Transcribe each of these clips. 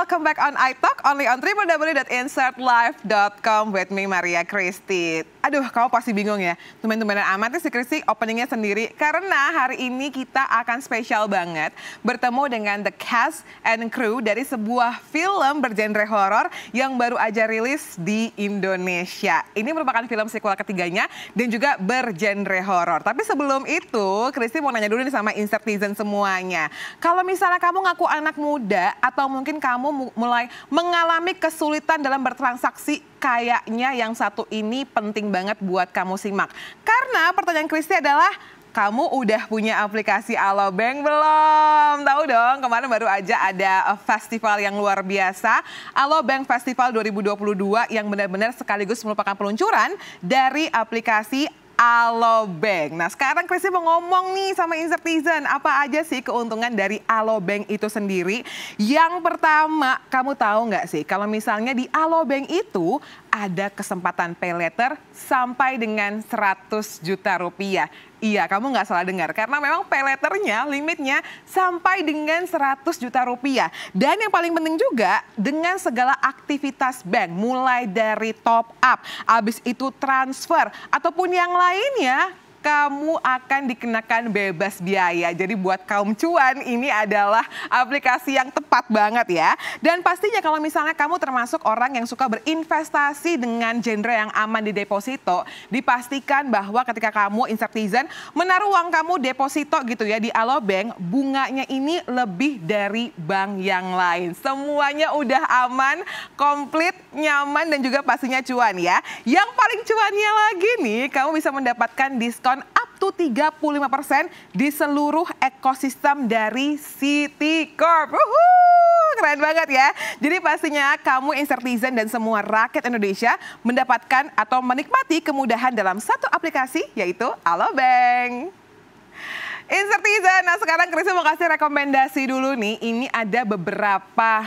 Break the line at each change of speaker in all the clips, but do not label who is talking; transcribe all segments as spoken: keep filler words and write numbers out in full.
welcome back on iTalk, only on w w w dot insert live dot com with me, Maria Christy. Aduh, kamu pasti bingung ya, teman-teman amat si Christy openingnya sendiri. Karena hari ini kita akan spesial banget bertemu dengan the cast and crew dari sebuah film bergenre horor yang baru aja rilis di Indonesia. Ini merupakan film sequel ketiganya dan juga bergenre horor. Tapi sebelum itu, Christy mau nanya dulu nih sama Insertizen semuanya. Kalau misalnya kamu ngaku anak muda atau mungkin kamu mulai mengalami kesulitan dalam bertransaksi, kayaknya yang satu ini penting banget buat kamu simak. Karena pertanyaan Christy adalah, kamu udah punya aplikasi Alobank belum? Tahu dong, kemarin baru aja ada festival yang luar biasa, Alobank Festival dua ribu dua puluh dua, yang benar-benar sekaligus merupakan peluncuran dari aplikasi Alobank. Nah, sekarang Christy mau ngomong nih sama Insertizen, apa aja sih keuntungan dari Alobank itu sendiri? Yang pertama, kamu tahu nggak sih kalau misalnya di Alobank itu ada kesempatan pay letter sampai dengan seratus juta rupiah. Iya, kamu nggak salah dengar, karena memang pay letternya limitnya sampai dengan seratus juta rupiah. Dan yang paling penting juga, dengan segala aktivitas bank, mulai dari top up, habis itu transfer, ataupun yang lainnya, kamu akan dikenakan bebas biaya. Jadi buat kaum cuan, ini adalah aplikasi yang tepat banget ya. Dan pastinya kalau misalnya kamu termasuk orang yang suka berinvestasi dengan genre yang aman di deposito, dipastikan bahwa ketika kamu Insertizen menaruh uang kamu deposito gitu ya di Alobank, bunganya ini lebih dari bank yang lain. Semuanya udah aman, komplit, nyaman, dan juga pastinya cuan ya. Yang paling cuannya lagi nih, kamu bisa mendapatkan diskon up to tiga puluh lima persen di seluruh ekosistem dari Citicorp. Uhuh, keren banget ya. Jadi pastinya kamu Insertizen dan semua rakyat Indonesia mendapatkan atau menikmati kemudahan dalam satu aplikasi, yaitu Alobank. Insertizen, nah sekarang Christy mau kasih rekomendasi dulu nih. Ini ada beberapa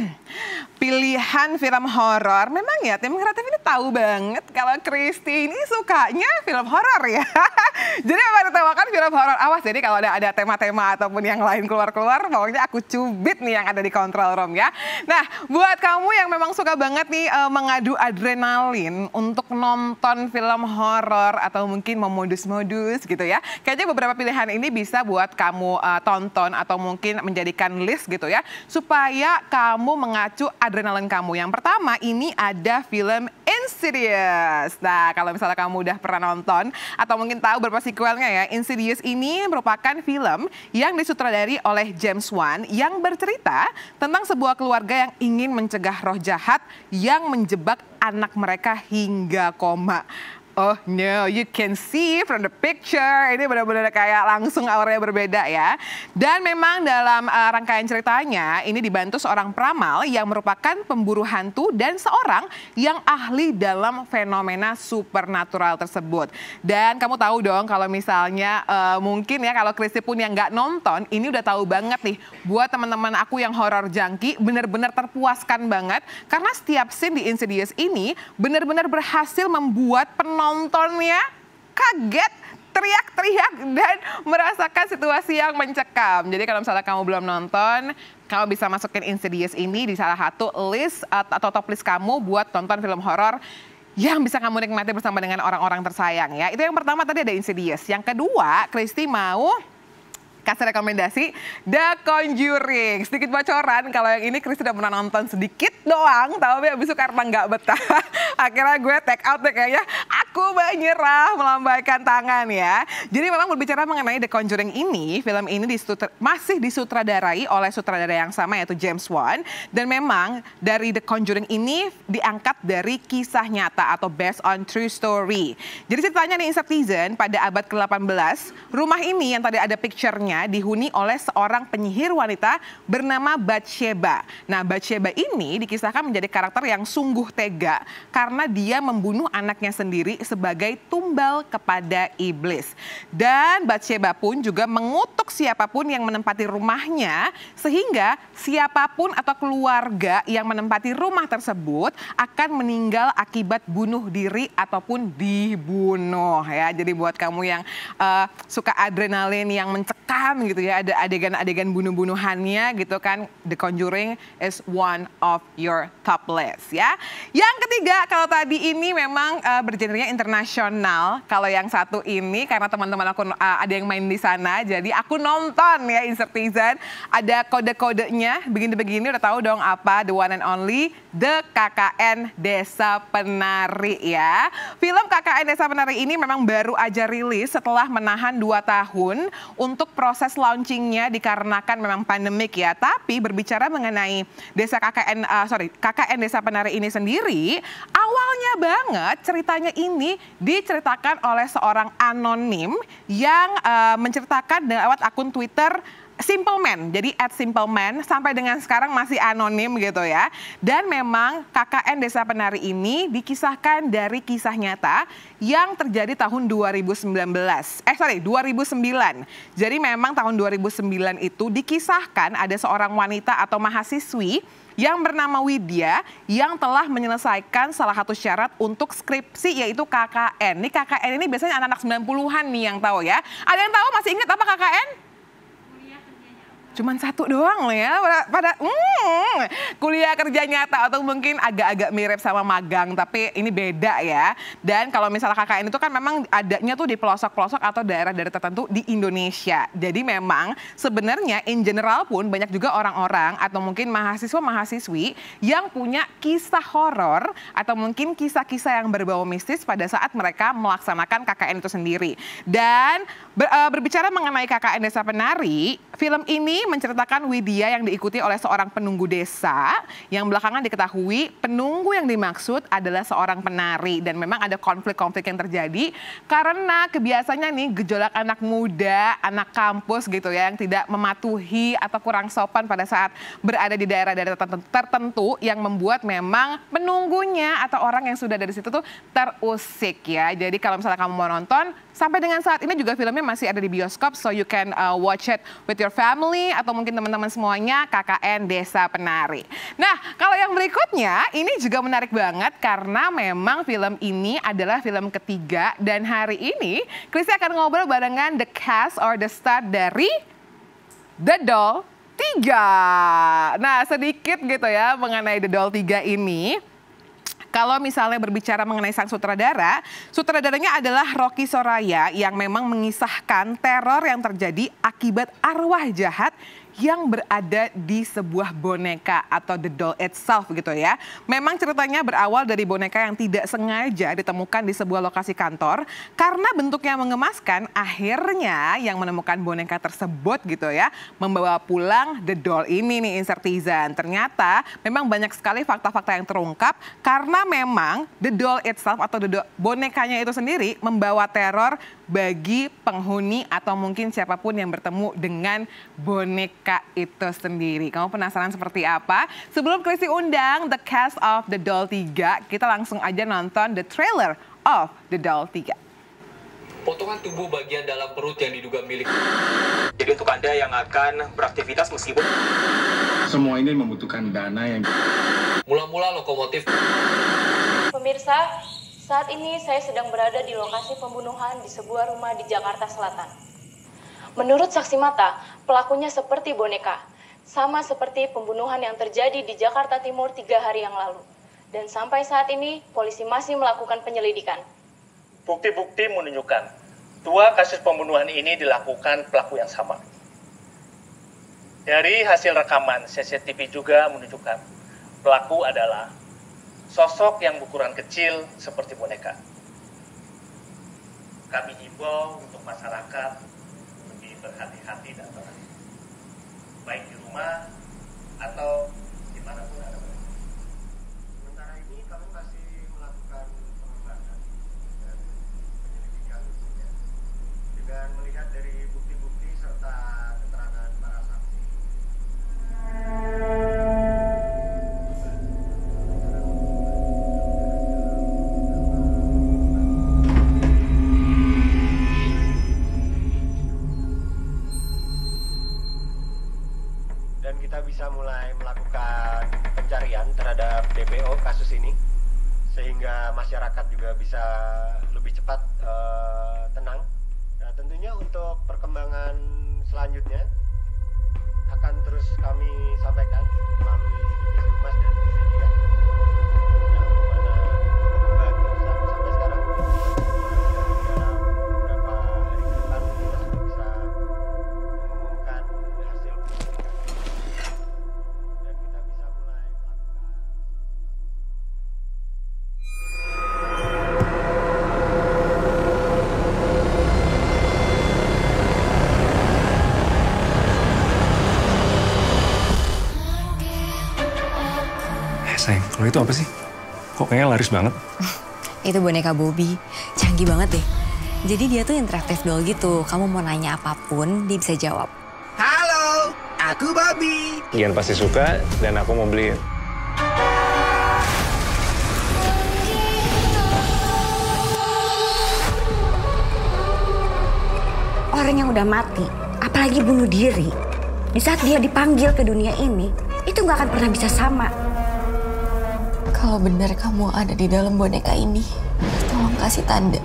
pilihan film horor. Memang ya tim kreatif ini tahu banget kalau Christy ini sukanya film horor ya. Jadi memang ditemakan film horor. Awas, jadi kalau ada ada tema-tema ataupun yang lain keluar-keluar, pokoknya aku cubit nih yang ada di control room ya. Nah, buat kamu yang memang suka banget nih uh, mengadu adrenalin untuk nonton film horor atau mungkin mau modus-modus gitu ya. Kayaknya beberapa pilihan ini bisa buat kamu uh, tonton atau mungkin menjadikan list gitu ya, supaya kamu mengacu adrenalin kamu. Yang pertama, ini ada film Insidious. Nah, kalau misalnya kamu udah pernah nonton atau mungkin tahu beberapa sequelnya ya, Insidious ini merupakan film yang disutradari oleh James Wan yang bercerita tentang sebuah keluarga yang ingin mencegah roh jahat yang menjebak anak mereka hingga koma. Oh no, you can see from the picture, ini benar-benar kayak langsung auranya berbeda ya. Dan memang dalam uh, rangkaian ceritanya, ini dibantu seorang peramal yang merupakan pemburu hantu dan seorang yang ahli dalam fenomena supernatural tersebut. Dan kamu tahu dong kalau misalnya uh, mungkin ya kalau Christy pun yang nggak nonton, ini udah tahu banget nih. Buat teman-teman aku yang horror junkie, benar-benar terpuaskan banget. Karena setiap scene di Insidious ini benar-benar berhasil membuat penonton Nontonnya kaget, teriak-teriak, dan merasakan situasi yang mencekam. Jadi kalau misalnya kamu belum nonton, kamu bisa masukin Insidious ini di salah satu list atau top list kamu buat tonton film horor yang bisa kamu nikmati bersama dengan orang-orang tersayang ya. Itu yang pertama, tadi ada Insidious. Yang kedua, Christy mau kasih rekomendasi The Conjuring. Sedikit bocoran, kalau yang ini Christy udah pernah nonton sedikit doang, tapi abis itu karena nggak betah, akhirnya gue take out deh kayaknya. Aku menyerah, melambaikan tangan ya. Jadi memang berbicara mengenai The Conjuring ini, film ini disutra, masih disutradarai oleh sutradara yang sama, yaitu James Wan. Dan memang dari The Conjuring ini diangkat dari kisah nyata atau based on true story. Jadi ceritanya nih Insertizen, pada abad ke delapan belas, rumah ini yang tadi ada picture-nya dihuni oleh seorang penyihir wanita bernama Bathsheba. Nah, Bathsheba ini dikisahkan menjadi karakter yang sungguh tega karena dia membunuh anaknya sendiri sebagai tumbal kepada iblis. Dan Batsheba pun juga mengutuk siapapun yang menempati rumahnya, sehingga siapapun atau keluarga yang menempati rumah tersebut akan meninggal akibat bunuh diri ataupun dibunuh ya. Jadi buat kamu yang uh, suka adrenalin yang mencekam gitu ya, ada adegan-adegan bunuh-bunuhannya gitu kan, The Conjuring is one of your top list ya. Yang ketiga, kalau tadi ini memang uh, bergenrenya internasional, kalau yang satu ini karena teman-teman aku uh, ada yang main di sana, jadi aku nonton ya Insertizen, ada kode-kodenya begini-begini, udah tahu dong apa, the one and only The K K N Desa Penari ya. Film K K N Desa Penari ini memang baru aja rilis setelah menahan dua tahun untuk proses launchingnya dikarenakan memang pandemik ya. Tapi berbicara mengenai Desa K K N, uh, sorry K K N Desa Penari ini sendiri, awalnya banget ceritanya ini diceritakan oleh seorang anonim yang uh, menceritakan lewat akun Twitter Simple Man, jadi at Simple Man sampai dengan sekarang masih anonim gitu ya. Dan memang K K N Desa Penari ini dikisahkan dari kisah nyata yang terjadi tahun dua ribu sembilan belas. Eh sorry, dua ribu sembilan. Jadi memang tahun dua ribu sembilan itu dikisahkan ada seorang wanita atau mahasiswi yang bernama Widya yang telah menyelesaikan salah satu syarat untuk skripsi yaitu K K N. Ini K K N ini biasanya anak-anak sembilan puluhan nih yang tahu ya. Ada yang tahu, masih ingat apa K K N? Cuman satu doang loh ya, pada, pada hmm, kuliah kerja nyata atau mungkin agak-agak mirip sama magang, tapi ini beda ya. Dan kalau misalnya K K N itu kan memang adanya tuh di pelosok-pelosok atau daerah-daerah tertentu di Indonesia. Jadi memang sebenarnya in general pun banyak juga orang-orang atau mungkin mahasiswa-mahasiswi yang punya kisah horor atau mungkin kisah-kisah yang berbau mistis pada saat mereka melaksanakan K K N itu sendiri. Dan ber, uh, berbicara mengenai K K N Desa Penari, film ini menceritakan Widya yang diikuti oleh seorang penunggu desa yang belakangan diketahui penunggu yang dimaksud adalah seorang penari. Dan memang ada konflik-konflik yang terjadi karena kebiasaannya nih gejolak anak muda, anak kampus gitu ya yang tidak mematuhi atau kurang sopan pada saat berada di daerah-daerah tertentu yang membuat memang penunggunya atau orang yang sudah dari situ tuh terusik ya. Jadi kalau misalnya kamu mau nonton, sampai dengan saat ini juga filmnya masih ada di bioskop, so you can uh, watch it with your family atau mungkin teman-teman semuanya, K K N Desa Penari. Nah, kalau yang berikutnya ini juga menarik banget karena memang film ini adalah film ketiga dan hari ini Christy akan ngobrol barengan the cast or the star dari The Doll tiga. Nah, sedikit gitu ya mengenai The Doll tiga ini. Kalau misalnya berbicara mengenai sang sutradara, sutradaranya adalah Rocky Soraya yang memang mengisahkan teror yang terjadi akibat arwah jahat yang berada di sebuah boneka atau the doll itself gitu ya. Memang ceritanya berawal dari boneka yang tidak sengaja ditemukan di sebuah lokasi kantor. Karena bentuknya mengemaskan, akhirnya yang menemukan boneka tersebut gitu ya, membawa pulang the doll ini nih Insertizen. Ternyata memang banyak sekali fakta-fakta yang terungkap karena memang the doll itself atau the doll, bonekanya itu sendiri membawa teror bagi penghuni atau mungkin siapapun yang bertemu dengan boneka itu sendiri. Kamu penasaran seperti apa? Sebelum Christy undang the cast of The Doll tiga, kita langsung aja nonton the trailer of The Doll tiga.
Potongan tubuh bagian dalam perut yang diduga milik. Jadi untuk Anda yang akan beraktivitas meskipun
semua ini membutuhkan dana yang
mula-mula lokomotif.
Pemirsa, saat ini saya sedang berada di lokasi pembunuhan di sebuah rumah di Jakarta Selatan. Menurut saksi mata, pelakunya seperti boneka, sama seperti pembunuhan yang terjadi di Jakarta Timur tiga hari yang lalu. Dan sampai saat ini, polisi masih melakukan penyelidikan.
Bukti-bukti menunjukkan dua kasus pembunuhan ini dilakukan pelaku yang sama. Dari hasil rekaman C C T V juga menunjukkan pelaku adalah sosok yang berukuran kecil seperti boneka. Kami himbau untuk masyarakat lebih berhati-hati dan tenang, baik di rumah atau dimanapun Anda berada. Sementara ini kami masih melakukan pengembangan dan penyelidikan tentunya, dengan melihat dari bukti-bukti serta keterangan para saksi. bisa mulai melakukan pencarian terhadap D P O kasus ini, sehingga masyarakat juga bisa lebih cepat uh, tenang. Nah, tentunya untuk perkembangan selanjutnya akan terus kami sampaikan melalui divisi humas dan media yang mana cukup membantu sampai sekarang. Dalam beberapa hari ke depan kita sudah bisa mengumumkan hasil penyelidikan dan kita bisa mulai melakukan.
Sayang, kalau itu apa sih? Kok kayaknya laris banget?
Itu boneka Bobby. Canggih banget deh. Jadi dia tuh interaktif doll gitu. Kamu mau nanya apapun, dia bisa jawab.
Halo, aku Bobby.
Gian pasti suka dan aku mau beliin.
Orang yang udah mati, apalagi bunuh diri, di saat dia dipanggil ke dunia ini, itu nggak akan pernah bisa sama.
Kalau benar kamu ada di dalam boneka ini, tolong kasih tanda.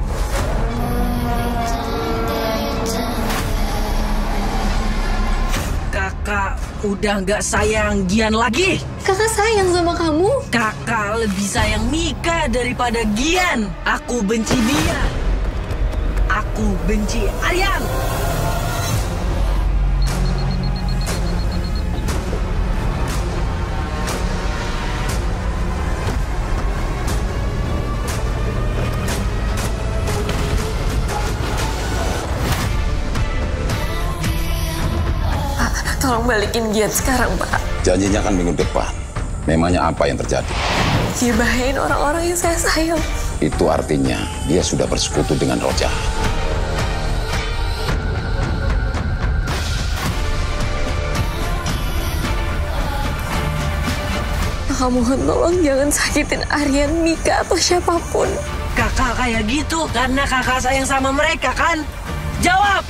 Kakak udah nggak sayang Gian lagi.
Kakak sayang sama kamu.
Kakak lebih sayang Mika daripada Gian. Aku benci dia. Aku benci Aryan.
Tolong balikin Gian sekarang, Pak.
Janjinya kan minggu depan. Memangnya apa yang terjadi?
Dia bahayain orang-orang yang saya sayang.
Itu artinya dia sudah bersekutu dengan roh jahat.
Kakak mohon tolong jangan sakitin Aryan, Mika, atau siapapun.
Kakak kayak gitu karena kakak sayang sama mereka kan? Jawab!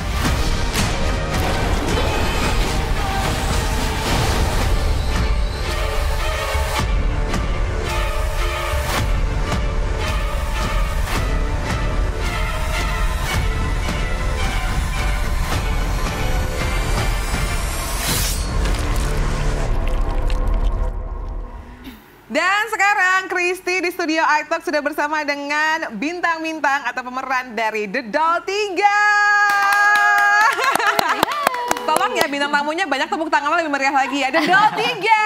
Dan sekarang Kristi di studio iTalk sudah bersama dengan bintang-bintang atau pemeran dari The Doll tiga. Tolong ya bintang tamunya banyak, tepuk tangan lebih meriah lagi ya. The Doll tiga.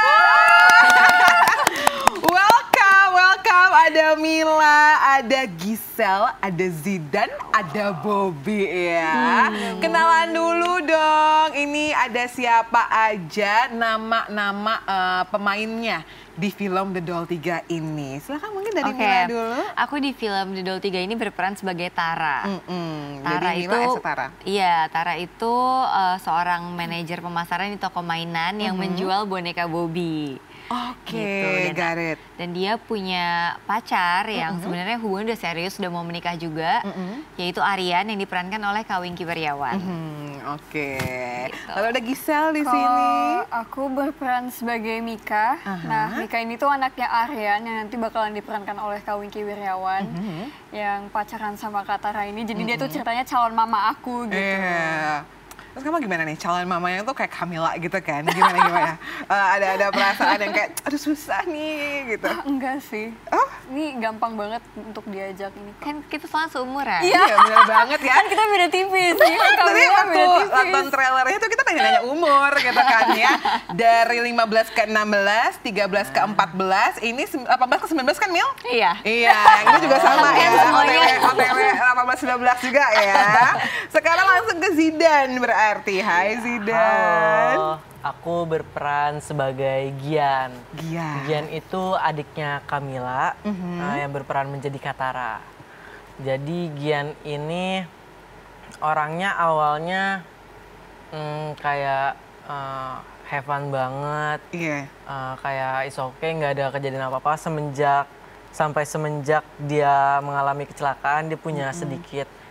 Welcome, welcome. Ada Mila, ada Giselle, ada Zidan, ada Bobby ya. Hmm. Kenalan dulu dong. Ini ada siapa aja nama-nama uh, pemainnya di film The Doll tiga ini. Silahkan mungkin dari
okay.
Mila dulu.
Aku di film The Doll tiga ini berperan sebagai Tara.
Mm-mm.
Tara
Jadi
itu,
Mila Tara.
Iya, Tara itu uh, seorang manajer pemasaran di toko mainan mm-hmm. yang menjual boneka Bobby.
Oke,
okay,
gitu. got it.
Dan dia punya pacar yang
mm-hmm.
sebenarnya hubungan udah serius, udah mau menikah juga, mm-hmm. yaitu Aryan yang diperankan oleh Kak Wingky Wiryawan.
Mm-hmm. Oke. Okay.
Gitu.
Lalu ada Giselle di
Kalo
sini.
Aku berperan sebagai Mika.
Uh-huh.
Nah, Mika ini tuh anaknya Aryan yang nanti bakalan diperankan oleh Kak Wingky Wiryawan mm-hmm. yang pacaran sama Kak Tara ini. Jadi mm-hmm. dia tuh ceritanya calon mama aku gitu.
Yeah. Terus kamu gimana nih, calon mamanya tuh kayak Camilla gitu kan, gimana-gimana? uh, ada ada perasaan yang kayak, aduh susah nih gitu.
Ah, enggak sih,
oh?
Ini gampang banget untuk diajak ini.
Kan kita soalnya seumuran.
Iya,
ya, bener banget ya.
Kan kita beda tipis. Ya,
Tadi waktu nonton trailernya tuh kita nanya-nanya umur gitu kan ya. Dari lima belas ke enam belas, tiga belas ke empat belas, ini delapan belas ke sembilan belas kan Mil?
Iya.
Iya, ini juga sama ya, O T W, O T W delapan belas sembilan belas juga ya. Sekarang langsung ke Zidan berarti. Hai Zidan.
Halo, aku berperan sebagai Gian.
Gian.
Gian itu adiknya Camilla mm-hmm. uh, yang berperan menjadi Katara. Jadi Gian ini orangnya awalnya mm, kayak uh, have fun banget.
Iya. Yeah.
Uh, kayak is okay, nggak ada kejadian apa-apa semenjak sampai semenjak dia mengalami kecelakaan dia punya mm-hmm. sedikit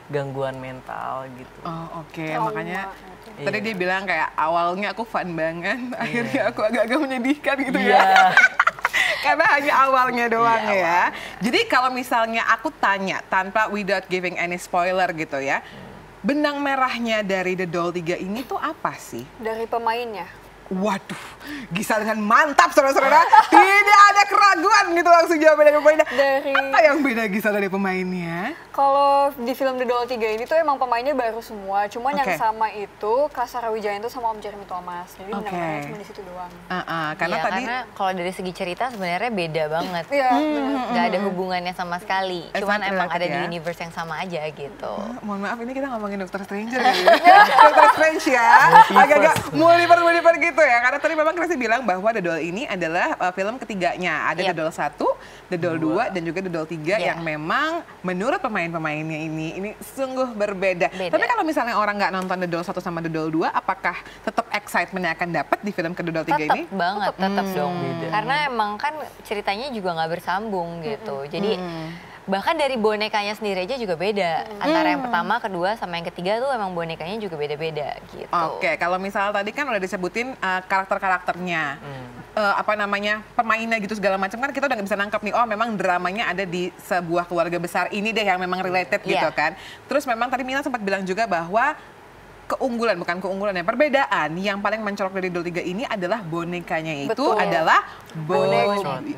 gangguan mental gitu.
Oh oke, okay. Makanya iya. Tadi dia bilang kayak awalnya aku fun banget, iya. Akhirnya aku agak-agak menyedihkan gitu iya. Ya. Karena hanya awalnya doang iya, ya. Awalnya. Jadi kalau misalnya aku tanya tanpa without giving any spoiler gitu ya, hmm. benang merahnya dari The Doll tiga ini tuh apa sih?
Dari pemainnya.
Waduh, Gisal dengan mantap saudara-saudara. Tidak ada keraguan gitu langsung jawab dari pemainnya. Dari... Apa yang beda Gisal dari pemainnya?
Kalau di film The Doll tiga ini tuh emang pemainnya baru semua. Cuman okay. yang sama itu Kasara Wijaya itu sama Om Jeremy Thomas. Jadi okay. benang-benangnya cuma di situ doang.
Uh -uh, karena ya, tadi karena kalau dari segi cerita sebenarnya beda banget. Iya,
hmm,
nggak ada hubungannya sama sekali. Cuman emang ada ya. Di universe yang sama aja gitu.
Uh, mohon maaf ini kita ngomongin Doctor Stranger ya. Doctor Strange ya. Agak-agak multiver-multiver gitu. Ya, karena tadi memang Christy bilang bahwa The Doll ini adalah uh, film ketiganya. Ada yep. The Doll satu, The Doll dua, dan juga The Doll tiga yeah. yang memang menurut pemain-pemainnya ini ini sungguh berbeda. Beda. Tapi kalau misalnya orang nggak nonton The Doll satu sama The Doll dua, apakah tetap excitementnya akan dapat di film ke The Doll tiga ini?
Tetap banget, tetap hmm. dong. Beda. Karena emang kan ceritanya juga nggak bersambung gitu. Hmm. Jadi hmm. bahkan dari bonekanya sendiri aja juga beda. Hmm. Antara yang pertama, kedua, sama yang ketiga tuh emang bonekanya juga beda-beda gitu.
Oke, okay. Kalau misal tadi kan udah disebutin uh, karakter-karakternya, hmm. uh, apa namanya, pemainnya gitu segala macam kan kita udah nggak bisa nangkep nih, oh memang dramanya ada di sebuah keluarga besar ini deh yang memang related yeah. gitu kan. Terus memang tadi Mila sempat bilang juga bahwa keunggulan, bukan keunggulan ya, perbedaan yang paling mencolok dari Doll tiga ini adalah bonekanya itu Betul. adalah Bobby.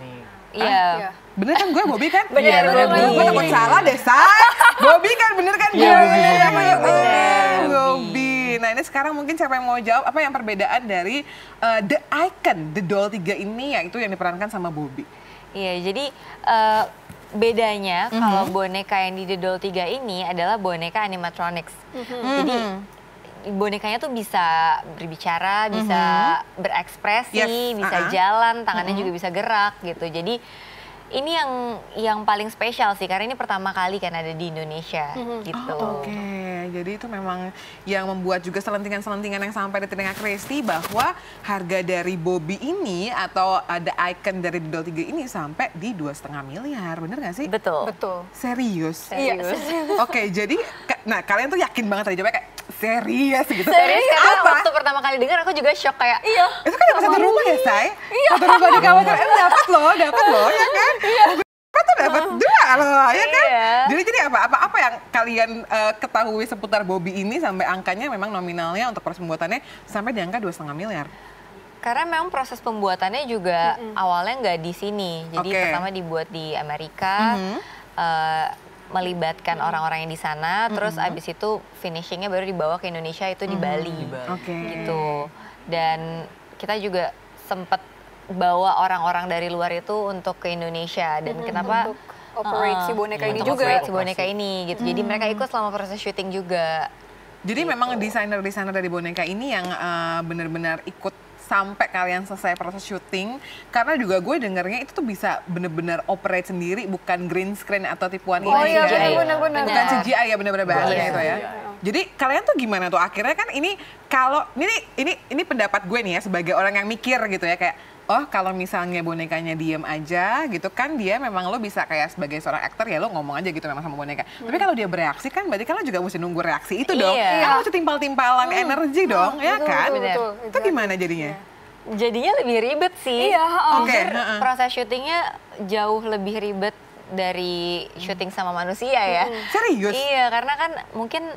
Iya.
Bener kan gue Bobby kan?
Bener,
ya,
bener, bener.
Gue takut salah deh, Say. Bobby kan, bener kan?
Iya, bener, bener.
Bobby. Nah ini sekarang mungkin siapa yang mau jawab apa yang perbedaan dari uh, The Icon, The Doll tiga ini, yaitu yang diperankan sama Bobby.
Iya, jadi uh, bedanya mm-hmm. kalau boneka yang di The Doll tiga ini adalah boneka animatronics. Mm-hmm. Jadi bonekanya tuh bisa berbicara, bisa mm-hmm. berekspresi, yes. bisa uh-huh. jalan, tangannya mm-hmm. juga bisa gerak gitu. Jadi ini yang yang paling spesial sih karena ini pertama kali kan ada di Indonesia mm-hmm. gitu.
Oh, Oke, okay. Jadi itu memang yang membuat juga selentingan-selentingan yang sampai di telinga Christy bahwa harga dari Bobby ini atau ada icon dari The Doll tiga ini sampai di dua setengah miliar, bener nggak sih?
Betul.
Betul.
Serius?
Serius.
Oke, okay, jadi nah kalian tuh yakin banget tadi jawabnya kayak serius gitu.
Serius karena waktu pertama kali dengar aku juga shock kayak
iya.
Itu kan dapat satu rumah ya, Say? Iya. Satu rumah di kawasan itu dapat loh, dapat loh, ya kan? Iya. Apa tuh dapat dua loh, ya kan? Iya. Jadi jadi apa? Apa apa yang kalian uh, ketahui seputar Bobby ini sampai angkanya memang nominalnya untuk proses pembuatannya sampai di angka dua setengah miliar?
Karena memang proses pembuatannya juga mm-hmm. awalnya nggak di sini. Jadi okay. pertama dibuat di Amerika. Mm-hmm. uh, melibatkan orang-orang yang di sana, mm-hmm. terus abis itu finishingnya baru dibawa ke Indonesia itu di mm-hmm. Bali,
okay.
gitu. Dan kita juga sempat bawa orang-orang dari luar itu untuk ke Indonesia dan mm-hmm. kenapa
untuk operate uh, si boneka ini juga,
operate si boneka ini, gitu. Mm-hmm. Jadi mereka ikut selama proses syuting juga.
Jadi
gitu.
Memang desainer-desainer dari boneka ini yang uh, benar-benar ikut sampai kalian selesai proses syuting, karena juga gue dengarnya itu tuh bisa bener-bener operate sendiri, bukan green screen atau tipuan
oh,
ini.
Oh iya benar-benar.
Bukan C G I ya bener-bener bahasanya itu ya. Jadi kalian tuh gimana tuh akhirnya kan ini kalau ini ini ini pendapat gue nih ya sebagai orang yang mikir gitu ya kayak oh kalau misalnya bonekanya diem aja gitu kan dia memang lo bisa kayak sebagai seorang aktor ya lo ngomong aja gitu memang sama boneka. Hmm. Tapi kalau dia bereaksi kan berarti kan lo juga mesti nunggu reaksi itu dong.
Iya.
Kan lo mesti timpal-timpalan hmm. energi dong hmm. ya
betul,
kan?
Betul, betul, betul.
Itu gimana jadinya?
Iya. Jadinya lebih ribet sih.
Iya.
Oke. Okay. Proses syutingnya jauh lebih ribet dari syuting sama manusia ya.
Hmm. Serius?
Iya karena kan mungkin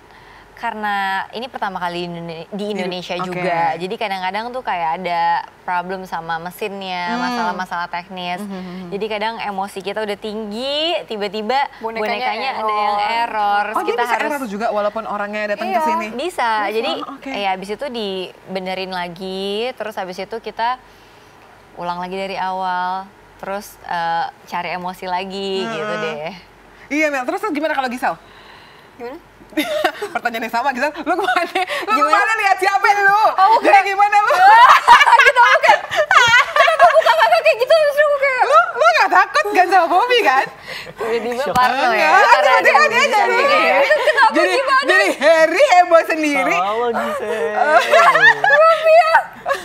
karena ini pertama kali di Indonesia okay. juga, jadi kadang-kadang tuh kayak ada problem sama mesinnya, masalah-masalah hmm. teknis. Hmm. Jadi kadang emosi kita udah tinggi, tiba-tiba bonekanya, bonekanya ada yang error.
Oh,
kita
bisa
harus
error juga walaupun orangnya datang
iya,
ke sini.
Bisa. Bisa. Jadi okay. ya abis itu dibenerin lagi, terus abis itu kita ulang lagi dari awal, terus uh, cari emosi lagi hmm. gitu deh.
Iya Mel, terus gimana kalau Gisal?
Gimana?
Pertanyaan yang sama, Gisal, lu kemana? Lu gimana? kemana lihat siapa lu?
Oh, okay.
Jadi gimana lu?
Gitu, oke. Kenapa buka kakak kayak gitu? Terus aku kayak...
Lu, lu gak takut kan sama Bobby kan?
Tiba-tiba parno ya.
Tiba-tiba dia jadi.
Kenapa
jadi,
gimana?
Jadi Harry heboh sendiri.
Salah Gisel.
Bobby ya.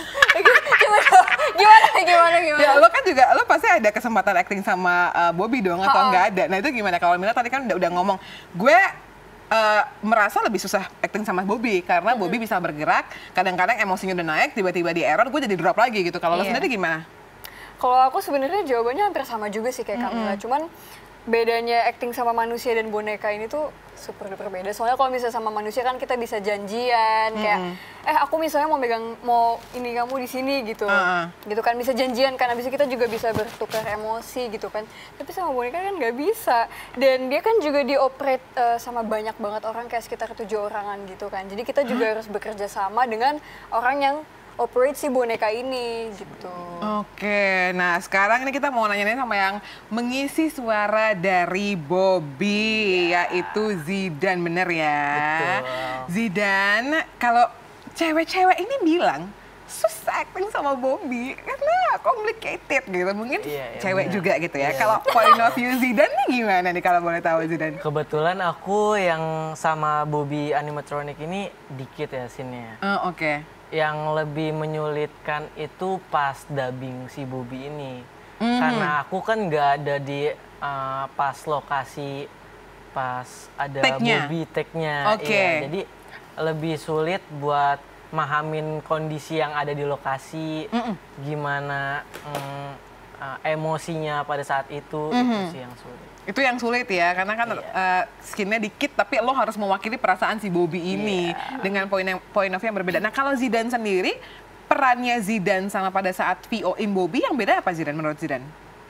Gimana? Gimana? Gimana? Gimana?
Ya lo kan juga, lo pasti ada kesempatan acting sama uh, Bobby dong atau enggak ada. Nah itu gimana? Kalau Mila tadi kan udah, udah ngomong, gue uh, merasa lebih susah acting sama Bobby karena hmm. Bobby bisa bergerak, kadang-kadang emosinya udah naik, tiba-tiba di error, gue jadi drop lagi gitu. Kalau yeah. lo sendiri gimana?
Kalau aku sebenarnya jawabannya hampir sama juga sih kayak Camilla, mm-hmm. cuman bedanya acting sama manusia dan boneka ini tuh super berbeda. Soalnya kalau misalnya sama manusia kan kita bisa janjian mm-hmm. kayak eh aku misalnya mau megang mau ini kamu di sini gitu. Uh-huh. Gitu kan bisa janjian kan, habis itu kita juga bisa bertukar emosi gitu kan. Tapi sama boneka kan nggak bisa. Dan dia kan juga dioperate uh, sama banyak banget orang kayak sekitar tujuh orangan gitu kan. Jadi kita juga huh? harus bekerja sama dengan orang yang operate si boneka ini gitu.
Oke, nah sekarang ini kita mau nanya-nanya sama yang mengisi suara dari Bobby, yeah. yaitu Zidane, bener ya? Betul. Zidane, kalau cewek-cewek ini bilang susah acting sama Bobby karena complicated gitu, mungkin yeah, yeah, cewek bener. juga gitu ya. Yeah. Kalau point of view Zidane nih gimana nih kalau boleh tahu Zidane?
Kebetulan aku yang sama Bobby animatronic ini dikit ya scene-nya.
Oh, oke. Okay.
Yang lebih menyulitkan itu pas dubbing si Bobby ini. Mm-hmm. Karena aku kan nggak ada di uh, pas lokasi pas ada take-nya. Bobby take-nya.
Oke. Okay.
Iya, jadi lebih sulit buat mahamin kondisi yang ada di lokasi, mm-mm. gimana um, uh, emosinya pada saat itu, mm-hmm. itu sih yang sulit.
Itu yang sulit ya, karena kan yeah. uh, skinnya dikit, tapi lo harus mewakili perasaan si Bobby ini yeah. dengan point yang point of view yang berbeda. Nah kalau Zidane sendiri, perannya Zidane sama pada saat V O-in Bobby yang beda apa Zidane menurut Zidane?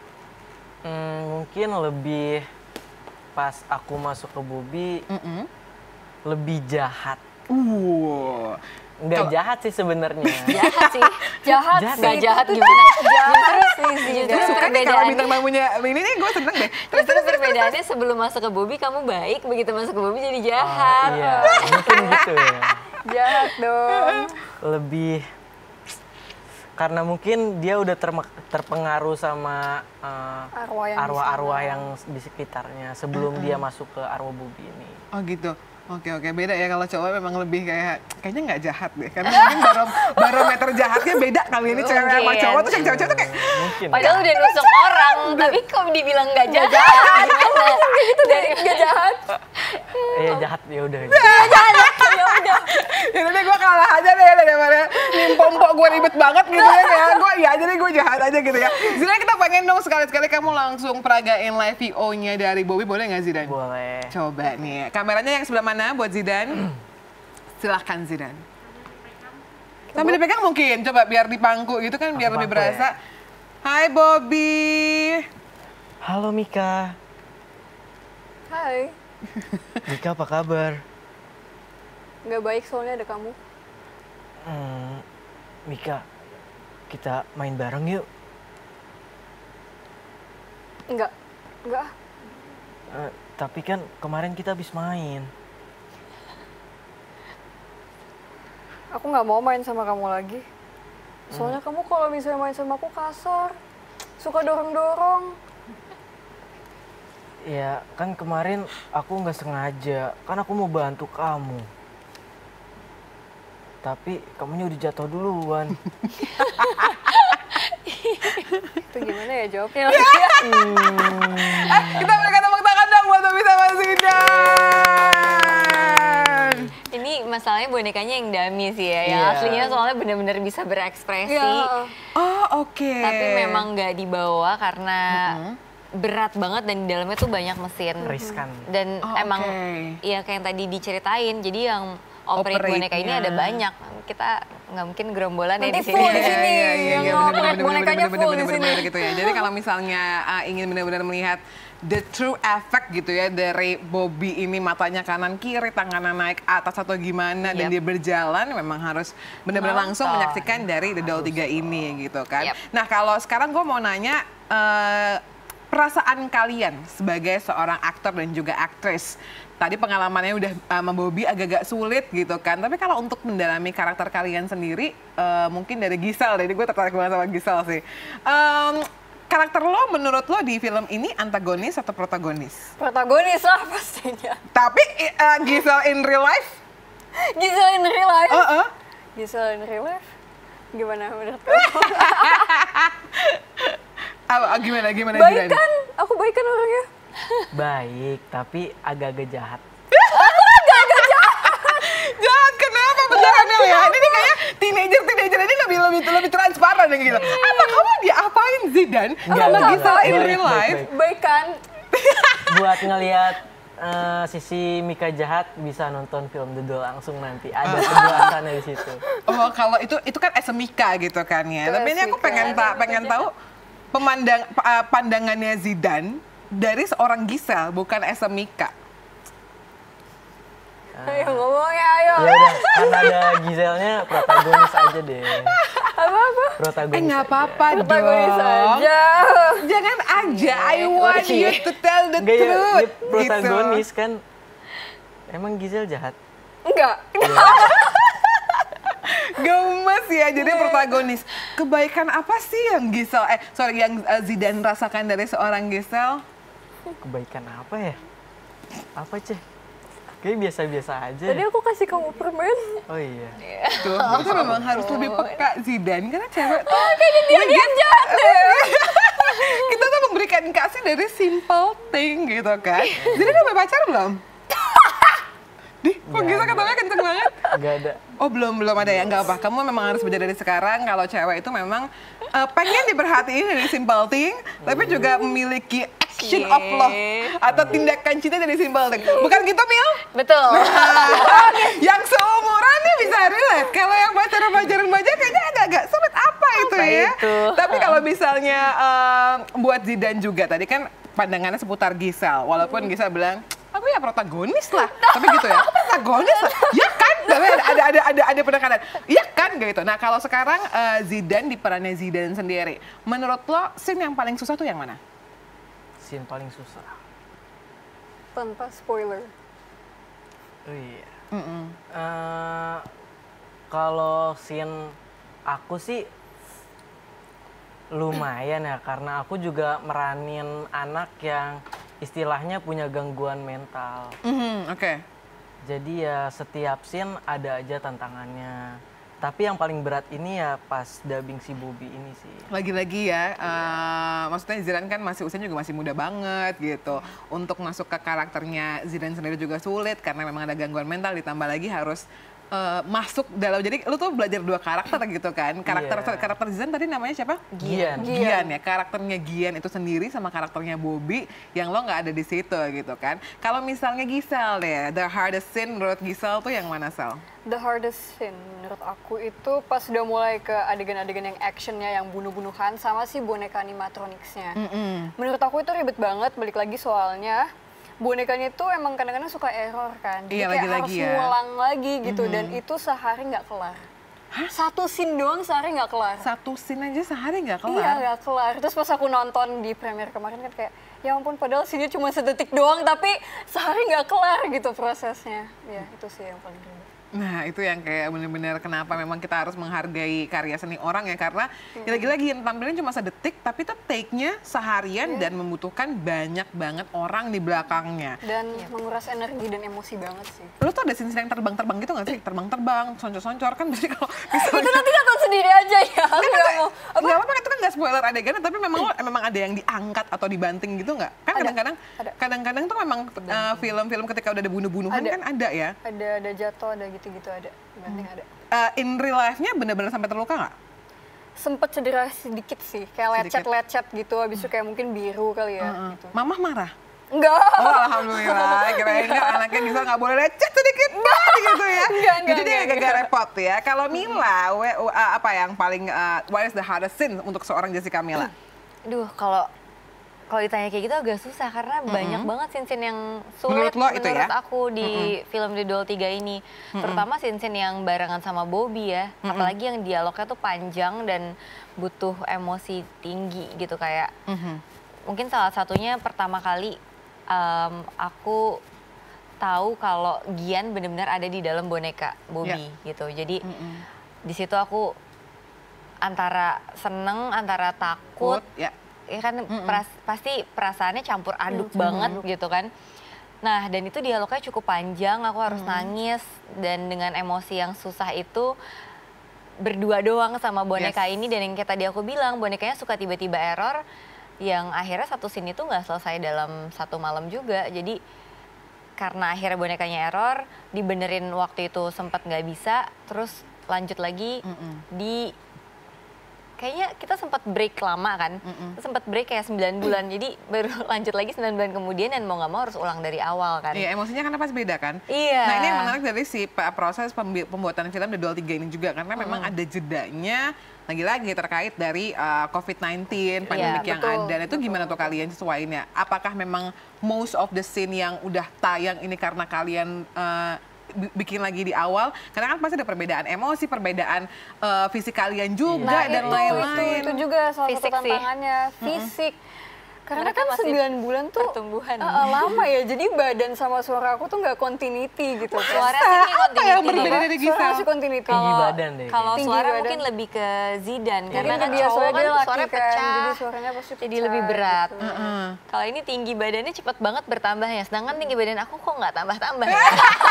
Hmm, mungkin lebih pas aku masuk ke Bobby, mm-hmm. lebih jahat.
Uh.
Nggak Kalo... jahat sih sebenarnya.
Jahat sih.
Jahat,
jahat
sih.
Nggak jahat gimana?
Jahat sih.
Gue suka nih kalau bintang tamunya ini nih gue seneng deh.
Terus terus perbedaannya sebelum masuk ke Bobby kamu baik, begitu masuk ke Bobby jadi jahat.
Oh, iya, mungkin gitu ya.
Jahat dong.
Lebih karena mungkin dia udah terpengaruh sama uh, arwah-arwah yang, yang di sekitarnya sebelum uh-huh. dia masuk ke arwah Bobby ini.
Oh gitu. Oke oke beda ya kalau cowok memang lebih kayak kayaknya nggak jahat deh karena mungkin barom barometer jahatnya beda kali ini cewek sama cowok tuh yang cewek-cewek tuh kayak
mungkin.
Padahal udah nusuk orang tapi kok dibilang nggak jahat gimana?
Gitu deh nggak jahat.
Iya jahat ya udah.
Jahat ya udah.
Ini deh gue kalah aja deh daripada nimpom-pom gue ribet banget gitu ya. Gue iya aja deh gue jahat aja gitu ya. Zidane kita pengen dong sekali-sekali kamu langsung peragain live V O-nya dari Bobby boleh nggak Zidane?
Boleh.
Coba nih kameranya yang sebelah mana? Nah, buat Zidane, silahkan Zidane. Sambil dipegang mungkin, coba biar dipangku gitu kan, biar lebih berasa. Ya? Hai Bobby.
Halo Mika.
Hai.
Mika apa kabar?
Nggak baik soalnya ada kamu.
Hmm, Mika, kita main bareng yuk.
Enggak, enggak.
Uh, tapi kan kemarin kita habis main.
Aku nggak mau main sama kamu lagi. Soalnya hmm. kamu kalau misalnya main sama aku kasar, suka dorong-dorong.
Ya kan kemarin aku nggak sengaja, kan aku mau bantu kamu. Tapi kamunya udah jatuh duluan.
Itu gimana ya jawabnya?
hmm. eh, kita berikan tepuk tangan dong buat Bobby sama Zidane.
Ini masalahnya bonekanya yang dummy sih ya, yang
yeah.
aslinya soalnya benar-benar bisa berekspresi.
Yeah.
Oh oke. Okay.
Tapi memang nggak dibawa karena mm-hmm. berat banget dan di dalamnya tuh banyak mesin.
Riskan.
Dan
oh,
emang
okay.
ya kayak yang tadi diceritain, jadi yang operate boneka ini ada banyak. Kita nggak mungkin gerombolan ya di sini.
Full di sini.
Iya, iya,
yang operate bonekanya full di sini.
Gitu ya. Jadi kalau misalnya uh, ingin benar-benar melihat the true effect gitu ya dari Bobby ini, matanya kanan kiri, tangannya naik atas atau gimana, yep. dan dia berjalan, memang harus benar-benar langsung menyaksikan dari The Doll tiga ini gitu kan. Yep. Nah kalau sekarang gue mau nanya uh, perasaan kalian sebagai seorang aktor dan juga aktris. Tadi pengalamannya udah sama Bobby agak-agak sulit gitu kan. Tapi kalau untuk mendalami karakter kalian sendiri, uh, mungkin dari Giselle, jadi gue tertarik banget sama Giselle sih. Um, karakter lo menurut lo di film ini antagonis atau protagonis?
Protagonis lah pastinya.
Tapi uh, Giselle in real life?
Giselle in real life?
Uh -uh.
Giselle in real life? Gimana menurut lo?
Apa, gimana, gimana?
Baik kan? Aku baik kan orangnya?
Baik, tapi agak-agak jahat.
teenager ini lebih lebih lebih transparan gitu. Apa kamu diapain Zidane sama Giselle in real life?
Baik kan?
Buat ngelihat uh, sisi Mika jahat bisa nonton film The Doll langsung nanti. Ada penjelasannya di situ.
Oh, kalau itu itu kan as a Mika gitu kan ya. Tapi ini aku pengen tak pengen tahu pemandang uh, pandangannya Zidane dari seorang Giselle bukan as a Mika.
Ayo ngomong ya, ayo.
Ya udah, karena ada Giselle-nya protagonis aja deh.
Apa-apa?
Protagonis.
Eh nggak apa-apa dong.
Protagonis aja.
Jangan aja. I want you to tell the
Gak, ya,
truth.
ya, protagonis
gitu.
kan. Emang Giselle jahat?
Enggak.
Gemes ya, jadi protagonis. Kebaikan apa sih yang Giselle, eh sorry yang uh, Zidane rasakan dari seorang Giselle?
Kebaikan apa ya? Apa Ceh? Kayaknya biasa-biasa aja.
Tadi aku kasih kamu permen.
Oh iya.
Tuh, itu memang harus lebih peka Zidane karena cewek tuh.
Oh, kayaknya dia dia jahat deh.
Kita tuh memberikan kasih dari simple thing gitu kan. Zidane udah punya pacar belum? Dih, kok Giselle katanya kenceng banget?
Gak ada.
Oh belum belum ada ya, nggak apa. Kamu memang harus belajar dari sekarang kalau cewek itu memang uh, pengen diperhatiin dari simple thing, tapi juga memiliki action of love atau tindakan cinta dari simple thing. Bukan gitu, Mil?
Betul.
Nah, yang seumuran nih bisa relate. Kalau yang pacaran-pacaran remaja kayaknya agak-agak sulit apa itu
Apa
ya.
itu?
Tapi kalau misalnya um, buat Zidane juga tadi kan pandangannya seputar Giselle. Walaupun Giselle bilang, aku ya protagonis lah. Tapi gitu ya, aku protagonis lah. Ya kan? Tapi ada ada ada ada, ada penekanan. Iya kan gitu. Nah, kalau sekarang uh, Zidane di perannya Zidane sendiri, menurut lo scene yang paling susah tuh yang mana?
Scene paling susah.
Tanpa spoiler.
Oh iya.
Mm -mm.
Uh, kalau scene aku sih lumayan ya, karena aku juga meranin anak yang istilahnya punya gangguan mental.
Mm-hmm, Oke. Okay.
Jadi ya setiap scene ada aja tantangannya. Tapi yang paling berat ini ya pas dubbing si Bobby ini sih.
Lagi-lagi ya, uh, maksudnya Zidane kan masih usianya juga masih muda banget gitu. Untuk masuk ke karakternya Zidane sendiri juga sulit karena memang ada gangguan mental, ditambah lagi harus Uh, masuk dalam, jadi lu tuh belajar dua karakter gitu kan. Karakter yeah. karakter Zidane tadi namanya siapa?
Gian.
Gian. Gian ya, karakternya Gian itu sendiri sama karakternya Bobby yang lo nggak ada di situ gitu kan. Kalau misalnya Giselle deh, the hardest scene menurut Giselle tuh yang mana, Sel?
The hardest scene menurut aku itu pas udah mulai ke adegan-adegan yang actionnya, yang bunuh-bunuhan sama si boneka animatronicsnya.
Mm -mm.
Menurut aku itu ribet banget, balik lagi soalnya bonekanya itu emang kadang-kadang suka error kan, jadi
iya,
kayak
lagi -lagi
harus
ya.
ngulang lagi gitu,
Mm-hmm.
dan itu sehari nggak kelar. Hah? Satu scene doang sehari nggak kelar.
Satu scene aja sehari nggak kelar?
Iya nggak kelar. Terus pas aku nonton di premiere kemarin kan kayak, ya ampun padahal scene-nya cuma sedetik doang, tapi sehari nggak kelar gitu prosesnya. Ya itu sih yang paling ribet.
Nah itu yang kayak bener-bener kenapa memang kita harus menghargai karya seni orang ya, karena hmm. lagi-lagi yang tampilin cuma sedetik tapi tuh take-nya seharian yeah. dan membutuhkan banyak banget orang di belakangnya.
Dan yeah. menguras energi dan emosi banget sih.
Lu tuh ada scene yang terbang-terbang gitu gak sih? Terbang-terbang, soncor-soncor kan jadi kalau misalnya...
Itu nanti nonton sendiri aja ya, aku gak mau.
Gak apa-apa, itu kan gak spoiler adegannya, tapi memang lo memang ada yang diangkat atau dibanting gitu gak? Kan kadang-kadang kadang-kadang tuh memang film-film uh, ketika udah ada bunuh-bunuhan kan ada ya?
Ada, ada jatuh, ada gitu-gitu ada, banting hmm. ada.
Uh, in real life-nya benar-benar sampai terluka nggak?
Sempet cedera sedikit sih, kayak lecet-lecet gitu, habis itu kayak mungkin biru kali ya.
Uh-uh.
Gitu.
Mama marah?
Enggak.
Oh alhamdulillah, kirain nggak anaknya bisa nggak boleh lecet sedikit banget gitu ya.
Enggak, enggak,
Jadi dia agak repot ya. Kalau Mila, we, uh, apa yang paling, uh, what is the hardest scene untuk seorang Jessica Mila?
Duh, kalau kalau ditanya kayak gitu agak susah karena mm-hmm. banyak banget scene-scene yang sulit
menurut, lo
menurut
itu ya?
aku di mm-hmm. film The Doll tiga ini. Mm-hmm. Terutama scene-scene yang barengan sama Bobby ya. Mm-hmm. Apalagi yang dialognya tuh panjang dan butuh emosi tinggi gitu kayak. Mm-hmm. Mungkin salah satunya pertama kali um, aku tahu kalau Gian benar-benar ada di dalam boneka Bobby yeah. gitu. Jadi mm-hmm. di situ aku antara seneng, antara takut.
Takut, ya.
Ya kan mm -mm. peras, pasti perasaannya campur aduk mm, banget aduk. gitu kan. Nah dan itu dialognya cukup panjang, aku harus mm. nangis dan dengan emosi yang susah itu berdua doang sama boneka yes. ini. Dan yang kayak tadi aku bilang, bonekanya suka tiba-tiba error yang akhirnya satu scene itu nggak selesai dalam satu malam juga. Jadi karena akhirnya bonekanya error, dibenerin waktu itu sempat nggak bisa, terus lanjut lagi Mm-mm. di kayaknya kita sempat break lama kan, sempat break kayak sembilan bulan, jadi baru lanjut lagi sembilan bulan kemudian dan mau nggak mau harus ulang dari awal kan.
Iya, emosinya kan pasti beda kan.
Iya.
Nah ini yang menarik dari si proses pembuatan film The Doll tiga ini juga, karena hmm. memang ada jedanya, lagi-lagi terkait dari uh, covid sembilan belas, pandemik yeah, yang betul, ada. Nah, itu betul, gimana betul. tuh kalian sesuaiinnya? Apakah memang most of the scene yang udah tayang ini karena kalian uh, bikin lagi di awal, karena kan pasti ada perbedaan emosi, perbedaan uh, fisik kalian juga nah, dan lain-lain.
Itu, itu juga salah fisik satu tantangannya, sih. fisik. Karena kan sembilan bulan tuh
pertumbuhan.
Uh, lama ya, jadi badan sama suara aku tuh nggak continuity gitu.
Suara sih continuity.
Yang berbeda dari Gisel.
Suara masih continuity.
Tinggi badan deh.
Kalau suara
badan.
mungkin lebih ke Zidan,
ya,
karena kan
dia
cowok kan
laki
suara
kan,
pecah.
Jadi suaranya pasti pecah.
Jadi lebih berat.
Gitu.
Uh -uh. Kalau ini tinggi badannya cepat banget bertambahnya, sedangkan tinggi badan aku kok nggak tambah-tambah ya.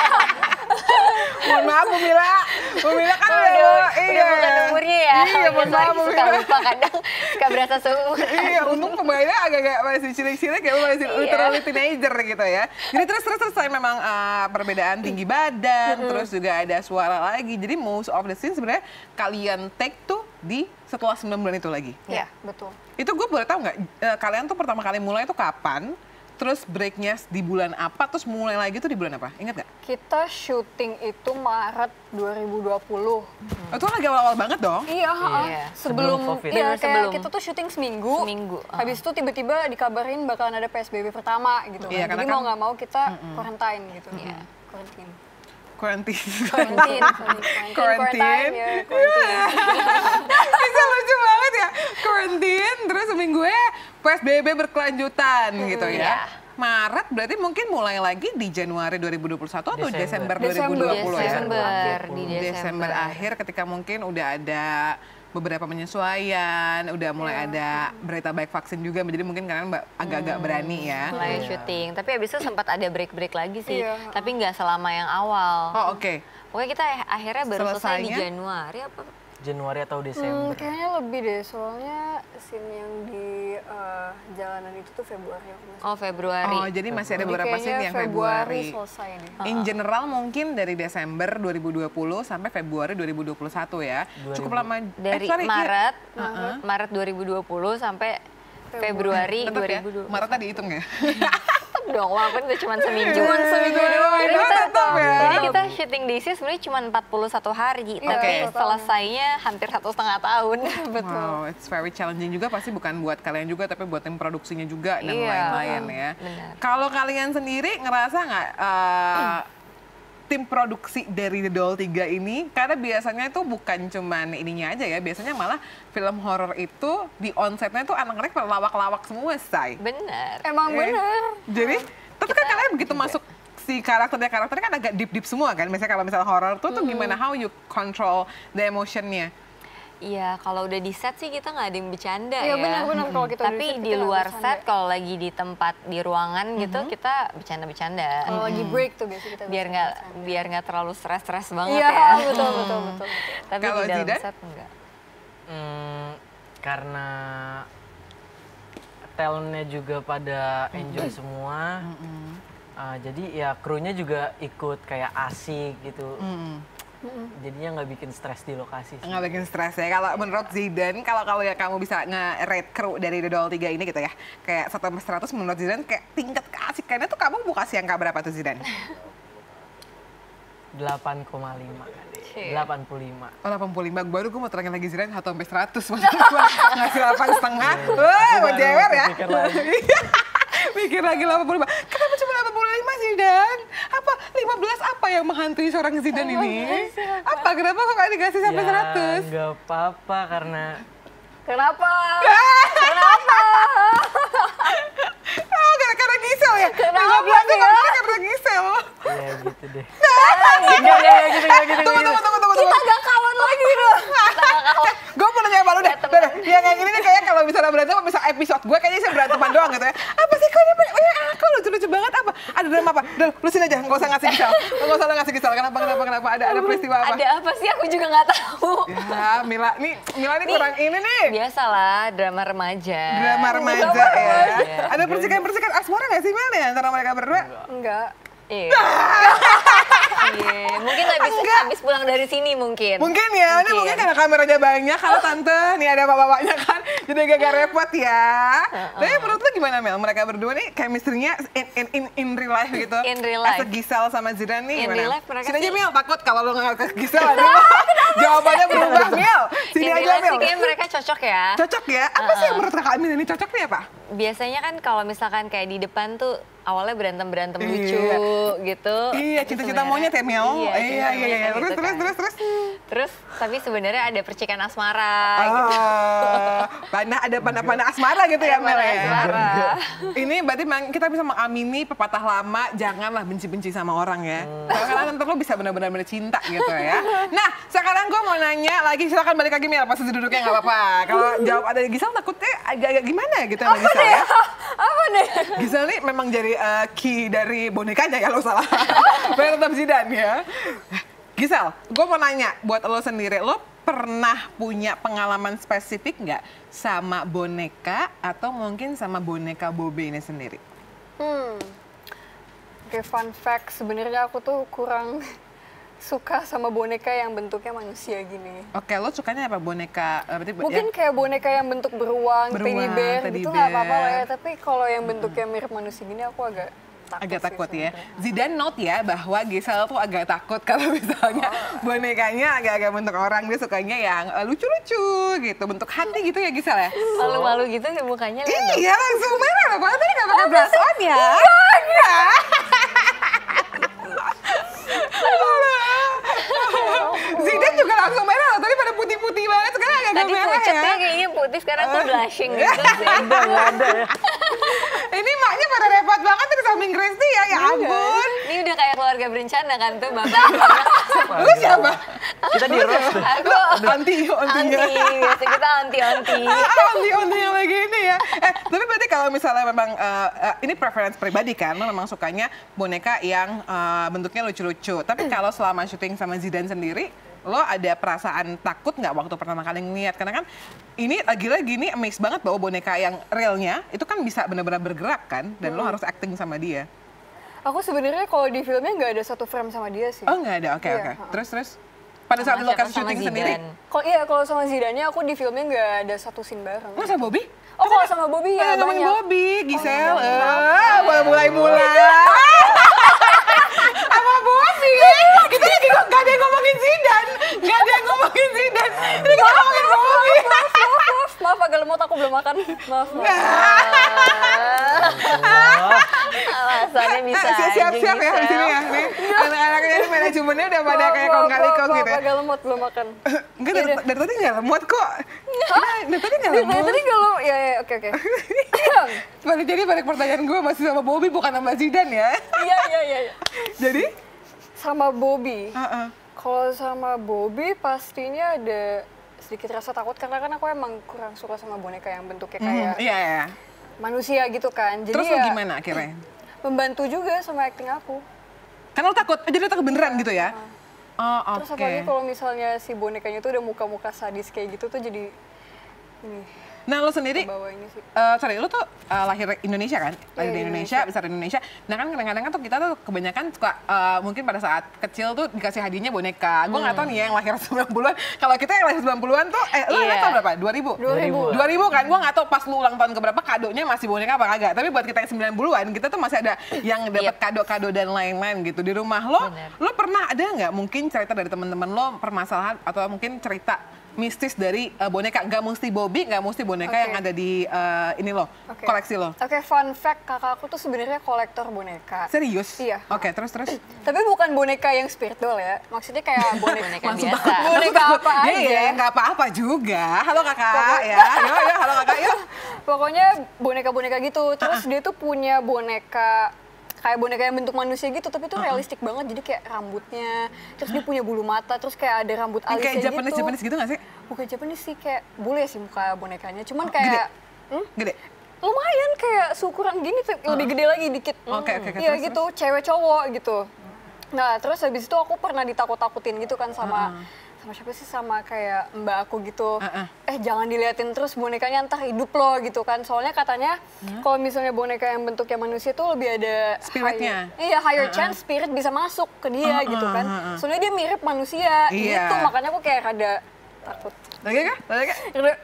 Mohon maaf Bu Mila, Bu Mila kan
oh,
udah,
udah,
iya.
udah bukan umurnya ya.
Iya, mohon maaf Bu
suka
Mila.
lupa kadang, suka berasa seumur.
Iya, untung pemainnya agak-agak masih cilik-cilik ya, masih
iya.
literally teenager gitu ya. Jadi terus-terus selesai memang uh, perbedaan tinggi badan, terus juga ada suara lagi. Jadi most of the scene sebenarnya kalian take tuh di setelah sembilan bulan itu lagi.
Iya, betul.
Itu gue boleh tahu nggak, uh, kalian tuh pertama kali mulai itu kapan? Terus breaknya di bulan apa, terus mulai lagi tuh di bulan apa? Ingat nggak?
Kita syuting itu Maret dua ribu dua puluh.
Hmm. Itu lagi awal-awal banget dong?
Iya,
iya.
sebelum, sebelum
COVID.
Iya,
sebelum.
kita tuh syuting seminggu.
Seminggu. Uh.
Habis itu tiba-tiba dikabarin bakalan ada P S B B pertama gitu.
Iya,
Jadi
kan,
mau nggak mau kita
mm -mm.
quarantine gitu.
Iya.
Yeah. Quarantine.
Quarantine.
Quarantine.
Quarantine.
Ya, quarantine.
Bisa lucu banget ya. Quarantine, terus seminggunya P S B B berkelanjutan hmm, gitu ya. Yeah. Maret berarti mungkin mulai lagi di Januari dua ribu dua puluh satu atau Desember, Desember dua ribu dua puluh
Desember,
ya?
Desember, di Desember.
Desember akhir ketika mungkin udah ada beberapa penyesuaian, udah mulai yeah. ada berita baik vaksin juga, jadi mungkin kalian agak-agak hmm. berani ya.
Mulai syuting, tapi abis itu sempat ada break-break lagi sih,
yeah.
tapi nggak selama yang awal.
Oh oke. Okay.
Pokoknya kita akhirnya baru selesai di Januari apa?
Januari atau Desember?
Hmm, kayaknya lebih deh, soalnya scene yang di uh, jalanan itu tuh Februari.
Oh Februari.
Oh jadi masih ada beberapa scene yang
Februari.
Februari.
Selesai nih.
In general mungkin dari Desember dua ribu dua puluh sampai Februari dua ribu dua puluh satu ya. dua ribu. Cukup lama.
Dari
eh, sorry,
Maret,
ya. uh -huh.
Maret dua ribu dua puluh sampai Februari
Tetap
dua ribu dua puluh.
Ya? Maret tadi hitung ya?
Dong, walaupun itu cuma seminggu.
Cuma seminggu doang.
Jadi kita,
tetap ya.
jadi kita syuting daysnya sebenarnya cuma empat puluh satu hari, yeah, tapi okay. selesainya hampir satu setengah tahun.
Betul.
Wow, it's very challenging juga, pasti bukan buat kalian juga, tapi buat tim produksinya juga dan
yeah.
lain-lain ya. Kalau kalian sendiri ngerasa nggak uh, tim produksi dari The Doll tiga ini, karena biasanya itu bukan cuman ininya aja ya, biasanya malah film horor itu di onsetnya tuh anak-anak lawak-lawak semua, say.
Bener.
Emang
eh,
bener.
Jadi, tapi kan kalian begitu juga masuk si karakternya karakternya kan agak deep-deep semua kan, misalnya kalau misalnya horor tuh, mm-hmm. tuh gimana, how you control the emotionnya?
Iya, kalau udah di set sih kita nggak ada yang bercanda ya.
Iya benar-benar kalau kita
Tapi di, di luar set, kalau lagi di tempat di ruangan mm-hmm. gitu, kita bercanda-bercanda.
Kalau lagi break tuh biasanya kita
biar nggak biar nggak terlalu stres-stres banget
iya,
ya.
Iya betul, betul betul betul.
Tapi
kalau
di dalam
Zidan?
set enggak.
Hmm, karena talentnya juga pada enjoy mm-hmm. semua. Mm-hmm. Uh, jadi ya krunya juga ikut kayak asik gitu. Mm-hmm. Jadinya nggak bikin stres di lokasi.
Nggak bikin stres ya. Kalau menurut Zidan, kalau kalau ya kamu bisa nge-rate kru dari The Doll tiga ini gitu ya, kayak satu sampai seratus menurut Zidan kayak tingkat keasikannya tuh kamu mau kasih angka berapa tuh Zidan?
delapan koma lima. delapan puluh lima.
Oh delapan puluh lima, baru gue mau terangin lagi Zidan satu sampai seratus. Maksudnya gue ngasih delapan setengah. Wah, mau jewer ya. Mikir lagi delapan puluh lima. Kenapa cuma delapan puluh lima Zidan? Apa lima belas apa yang menghantui seorang Zidan ini? Apa? Kenapa kok gak dikasih sampai
ya,
seratus?
Gak apa-apa karena...
Kenapa? Kenapa?
Oh, gara-gara Gisel ya?
Kenapa
lima belas
ya?
Karena Gisel.
Iya gitu deh.
Gak, gak, gitu, gak gitu. Tunggu, tunggu, tunggu, tunggu.
Kita gak kawan lagi loh.
Gue mau nanya apa lu deh. Yang kayak gini nih kayak kalau misalnya berantem, misal episode gue kayaknya saya beranteman doang gitu ya. Apa sih kok ini? Kok lucu-lucu banget apa? Ada drama apa? Udah, lu sini aja, nggak usah ngasih Gisel. Nggak usah ngasih Gisel. Kenapa, kenapa, kenapa? Ada ada peristiwa apa?
Ada apa sih? Aku juga nggak tahu.
Ya, Mila, nih Mila nih kurang ini nih.
Biasalah, drama remaja.
Drama remaja ya. Ada percikan-percikan asmara nggak sih Mel nih antara mereka berdua?
Enggak.
Iya. Iya, mungkin habis habis pulang dari sini mungkin.
Mungkin ya, ini mungkin karena kameranya banyak, karena tante, nih ada bapak-bapaknya kan, jadi agak repot ya. Tapi menurut lu gimana Mel? Mereka berdua nih chemistry-nya in, in, in, in real life gitu?
In real life.
As a Giselle sama Zidane nih
In
gimana?
real life mereka
Sini aja
sih-
Mel, takut kalau lu nggak ke Giselle aduh. Jawabannya berubah Mel. Sini
In
aja
real life
Mel.
sih kayaknya mereka cocok ya.
Cocok ya? Apa sih yang menurut kakak Amin ini cocok nih apa?
Biasanya kan kalau misalkan kayak di depan tuh awalnya berantem-berantem
Iya.
lucu gitu.
Iya,
Tapi
cinta-cinta
sebenarnya-
monyet ya Mel?
Iya,
Iya, iya, iya.
cinta-monyet
Terus,
gitu
terus,
kan.
terus, terus.
Terus, tapi sebenarnya ada percikan asmara gitu.
Oh, panah ada panah-panah asmara gitu ya Mel
Panah
ya.
asmara.
Ini berarti memang kita bisa mengamini pepatah lama, janganlah benci-benci sama orang ya. Karena nanti lo bisa benar-benar cinta gitu ya. Nah, sekarang gue mau nanya lagi, silakan balik lagi Mel, pas duduknya nggak apa-apa. Kalau jawab ada Giselle takutnya agak-agak gimana gitu sama Giselle ya.
Apa nih?
Giselle nih memang jadi uh, key dari bonekanya kalau salah. Biar tetap Zidane ya. Giselle, gue mau nanya buat lo sendiri, lo pernah punya pengalaman spesifik nggak sama boneka atau mungkin sama boneka Bobby ini sendiri?
Hmm. Oke, fun fact, sebenarnya aku tuh kurang suka sama boneka yang bentuknya manusia gini.
Oke, lo sukanya apa boneka? eh, Berarti
Mungkin
ya,
kayak boneka yang bentuk beruang,
Beruang,
teddy bear,
teddy
gitu nggak apa-apa lah
bear.
ya. Tapi kalau yang bentuknya mirip manusia gini aku agak takut
agak
sih
takut ya.
sebenarnya.
Zidane note ya bahwa Giselle tuh agak takut kalau misalnya bonekanya agak-agak bentuk orang. Dia sukanya yang eh, lucu-lucu gitu, bentuk hati gitu ya Giselle ya.
Malu-malu gitu nih mukanya lihat dong.
Iya, langsung merah loh. Padahal tadi nggak pakai blush on ya. Iya. Zidane juga langsung merah loh. Tadi pada putih-putih banget. Sekarang agak-agak
Tadi
merah
pucet
ya.
ya kayaknya putih, sekarang tuh blushing gitu sih.
Ini maknya pada repot banget tuh di samping Kristi ya. Ya ampun.
Ini udah kayak keluarga berencana kan tuh bapak.
Lu siapa?
Kita di roast.
Aku
Anti,
anti, biasa kita anti-anti.
Anti-anti yang lagi ini ya. Eh, tapi berarti kalau misalnya memang eh, eh, ini preference pribadi kan, lo memang sukanya boneka yang eh, bentuknya lucu-lucu. Tapi kalau selama syuting sama Zidane sendiri, lo ada perasaan takut nggak waktu pertama kali ngeliat? Karena kan ini lagi-lagi ini amazed banget bahwa boneka yang realnya itu kan bisa benar-benar bergerak kan, dan lo harus acting sama dia.
Aku sebenarnya kalau di filmnya nggak ada satu frame sama dia sih.
Oh nggak ada, oke
Iya,
oke.
ha.
Terus terus pada saat
Sama
lo lokasi
siapa? Sama
syuting sendiri,
Zidane.
Kalau iya kalau sama Zidane aku di filmnya nggak ada satu scene bareng.
lo sama Bobby?
Oh kalau sama Bobby ya
Ya, ngomongin
banyak.
Bobby, Giselle,
Oh, iya.
eh, mulai mulai mulai. Sama Bobby, kita lagi nggak ada yang ngomongin Zidane, nggak ada yang ngomongin Zidane, ini kita ngomongin Bobby.
Maaf, maaf, maaf, maaf agak lemot aku belum makan. Maaf, maaf.
Alasannya bisa
Eh, siap-siap
aja
siap ya di sini ya, nih anak-anaknya ini manajemennya udah pada
Maaf,
kayak
maaf,
kong kali
maaf,
kong
maaf,
gitu ya.
agak lemot belum makan.
Enggak, dari, dari tadi nggak lemot kok. Nah, dari tadi nggak
Dari
lemot.
tadi kalau ya ya oke oke.
Balik jadi balik pertanyaan gue masih sama Bobby bukan sama Zidane ya.
Iya iya iya. iya.
Jadi?
Sama Bobby.
Uh-uh.
Kalau sama Bobby pastinya ada sedikit rasa takut karena kan aku emang kurang suka sama boneka yang bentuknya kayak
Hmm, iya, iya.
manusia gitu kan. Jadi
Terus
ya,
lo gimana akhirnya?
Membantu juga sama acting aku.
Kan lo takut, eh, jadi lo takut beneran gitu ya? Oh, oke.
Terus apalagi kalau misalnya si bonekanya tuh udah muka-muka sadis kayak gitu tuh jadi ini.
Nah lo sendiri,
Kebawa ini sih.
eh, sorry lo tuh eh, lahir Indonesia kan? Lahir
Iya,
di
di
Indonesia, besar di Indonesia. Nah kan kadang-kadang kan tuh kita tuh kebanyakan suka eh, mungkin pada saat kecil tuh dikasih hadiahnya boneka. Gue nggak tahu nih ya yang lahir sembilan puluhan. Kalau kita yang lahir sembilan puluhan tuh, eh lo
Iya.
lahir tahun berapa? dua ribu?
dua ribu.
dua ribu kan? Gue nggak tahu pas lu ulang tahun keberapa kadonya masih boneka apa kagak. Tapi buat kita yang sembilan puluhan, kita tuh masih ada yang dapat
Yep.
kado-kado dan lain-lain gitu di rumah lo.
Bener.
Lo pernah ada nggak mungkin cerita dari teman-teman lo permasalahan atau mungkin cerita mistis dari uh, boneka? Nggak mesti Bobby, nggak mesti boneka
Oke.
yang ada di uh, ini lo,
Oke.
koleksi lo.
Oke, fun fact, kakak aku tuh sebenarnya kolektor boneka.
Serius?
Iya.
Oke, terus terus.
Tapi bukan boneka yang spirit doll ya. Maksudnya kayak boneka,
Boneka
Langsung
biasa.
takut.
boneka apa
Iya,
aja.
iya, nggak apa-apa juga. Halo kakak,
Pokok-
ya. Yo, yo, halo kakak, yuk.
Pokoknya boneka-boneka gitu. Terus dia tuh punya boneka kayak boneka yang bentuk manusia gitu, tapi itu realistik banget. Jadi kayak rambutnya, terus dia punya bulu mata, terus kayak ada rambut
Yang
alisnya
kayak
gitu.
Japanese Japanese gitu nggak sih?
Bukan Japanese sih, kayak bule sih muka bonekanya. Cuman kayak hmm?
Gede.
lumayan kayak seukuran gini tuh, lebih gede lagi dikit.
Oke, oke, oke,
Iya
terus,
gitu, cewek cowok gitu. Nah, terus habis itu aku pernah ditakut-takutin gitu kan sama uh-uh. sama siapa sih, sama kayak mbak aku gitu. Uh-uh. Eh jangan diliatin terus bonekanya, ntar hidup loh gitu kan. Soalnya katanya uh-huh. kalau misalnya boneka yang bentuknya manusia tuh lebih ada
spiritnya.
High, iya, higher uh-uh. chance spirit bisa masuk ke dia uh-uh. gitu kan. Uh-uh. Soalnya dia mirip manusia yeah. gitu, makanya aku kayak rada takut.
Lagi kah? Lagi kah?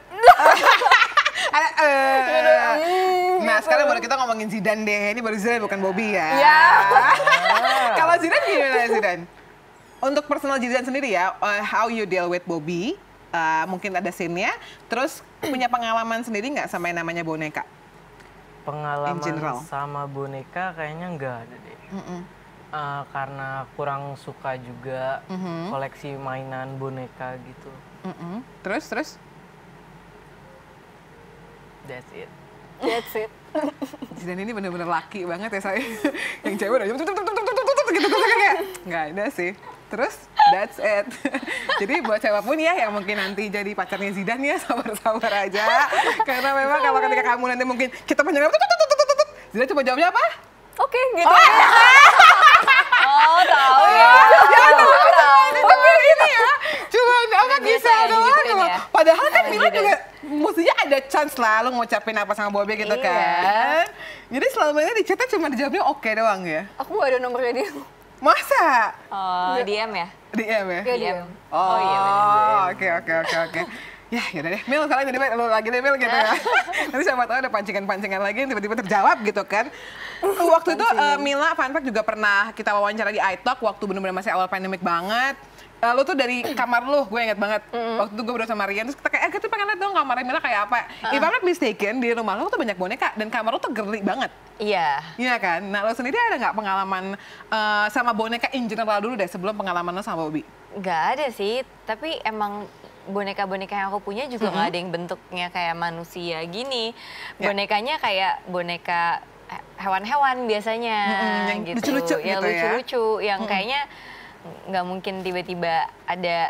Nah, sekarang baru kita ngomongin Zidane deh. Ini baru Zidane bukan Bobby ya.
Iya.
Kalau Zidane gimana Zidane? Untuk personal Zidane sendiri ya, uh, how you deal with Bobby? Uh, mungkin ada scene-nya. Terus punya pengalaman sendiri nggak sama yang namanya boneka?
Pengalaman sama boneka kayaknya nggak ada deh. Mm-mm. Uh, karena kurang suka juga mm-hmm. koleksi mainan boneka gitu.
Mm-mm. Terus, terus?
That's it.
That's it.
Zidane ini bener-bener laki banget ya saya. Yang cewek udah gitu kayak nggak ada sih. Terus that's it. Jadi buat siapapun ya yang mungkin nanti jadi pacarnya Zidane ya, sabar-sabar aja. Karena memang kalau ketika kamu nanti mungkin kita panjang Zidane coba jawabnya apa?
Oke, gitu.
Oh, tahu ya.
Tapi ini ya, cuma apa kisah doang. Padahal kan Mila juga mestinya ada chance lah lo ngucapin apa sama Bobby gitu kan. Jadi selama ini di chatnya cuma dijawabnya oke doang ya?
Aku gak ada nomornya dia.
Masa?
Oh, D M ya?
D M ya?
Iya, D M.
Oh iya bener. Oke, oke, oke, oke. Ya, yaudah deh. Mil, sekarang jadi lo lagi deh, Mil, gitu ya. Nanti siapa tahu ada pancingan-pancingan lagi yang tiba-tiba terjawab gitu kan. Waktu itu uh, Mila, fun fact, juga pernah kita wawancara di iTalk waktu bener-bener masih awal pandemik banget. Uh, lo tuh dari kamar lo, gue inget banget. Mm-hmm. Waktu itu gue berdua sama Rian, terus kita kayak, eh kita pengen lihat dong kamarnya Mila kayak apa. Uh-uh. If I'm not mistaken, di rumah lo tuh banyak boneka dan kamar lo tuh girly banget.
Iya.
Iya kan? Nah lo sendiri ada nggak pengalaman uh, sama boneka in general dulu deh sebelum pengalaman lo sama Bobby?
Nggak ada sih, tapi emang boneka-boneka yang aku punya juga nggak mm-hmm. ada yang bentuknya kayak manusia gini. Bonekanya yeah. kayak boneka hewan-hewan biasanya, mm-hmm. yang gitu.
Lucu-lucu
ya,
gitu
lucu-lucu,
ya?
yang mm-hmm. kayaknya nggak mungkin tiba-tiba ada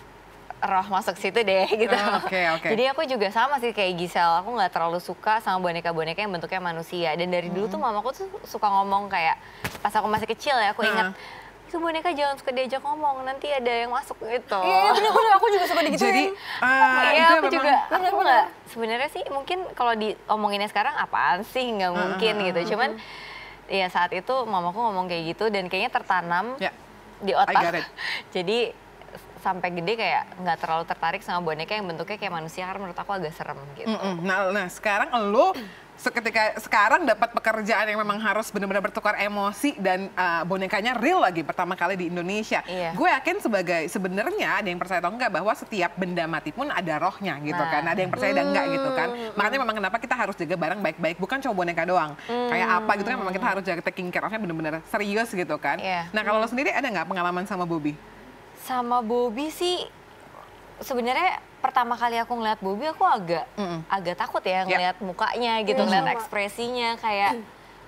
roh masuk situ deh gitu.
Oke, okay, oke. Okay.
Jadi aku juga sama sih kayak Gisel, aku nggak terlalu suka sama boneka-boneka yang bentuknya manusia. Dan dari dulu hmm. tuh mamaku tuh suka ngomong kayak, pas aku masih kecil ya, aku ingat, itu boneka jangan suka diajak ngomong, nanti ada yang masuk gitu.
Iya, bener-bener aku juga suka digituin.
Jadi, uh,
iya aku juga, aku nggak, sebenarnya sih mungkin kalau diomonginnya sekarang apaan sih, nggak mungkin uh, gitu. Cuman, ya saat itu mamaku ngomong kayak gitu dan kayaknya tertanam yeah. di otak. Jadi, sampai gede kayak nggak terlalu tertarik sama boneka yang bentuknya kayak manusia karena menurut aku agak serem gitu. Mm-mm.
Nah, nah sekarang lo seketika sekarang dapat pekerjaan yang memang harus benar-benar bertukar emosi dan uh, bonekanya real lagi pertama kali di Indonesia. Iya. Gue yakin sebagai sebenarnya ada yang percaya atau enggak bahwa setiap benda mati pun ada rohnya gitu nah. kan. Ada yang percaya dan enggak gitu kan. Makanya memang kenapa kita harus jaga barang baik-baik, bukan cuma boneka doang. Hmm. Kayak apa gitu kan memang kita harus jaga taking care of-nya benar-benar serius gitu kan. Iya. Nah kalau lo sendiri ada nggak pengalaman sama Bobby?
Sama Bobby sih sebenarnya pertama kali aku ngeliat Bobby aku agak mm. agak takut ya ngeliat yeah. mukanya gitu, mm. ngeliat ekspresinya kayak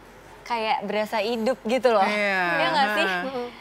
kayak berasa hidup gitu loh.
Yeah.
Ya nggak sih?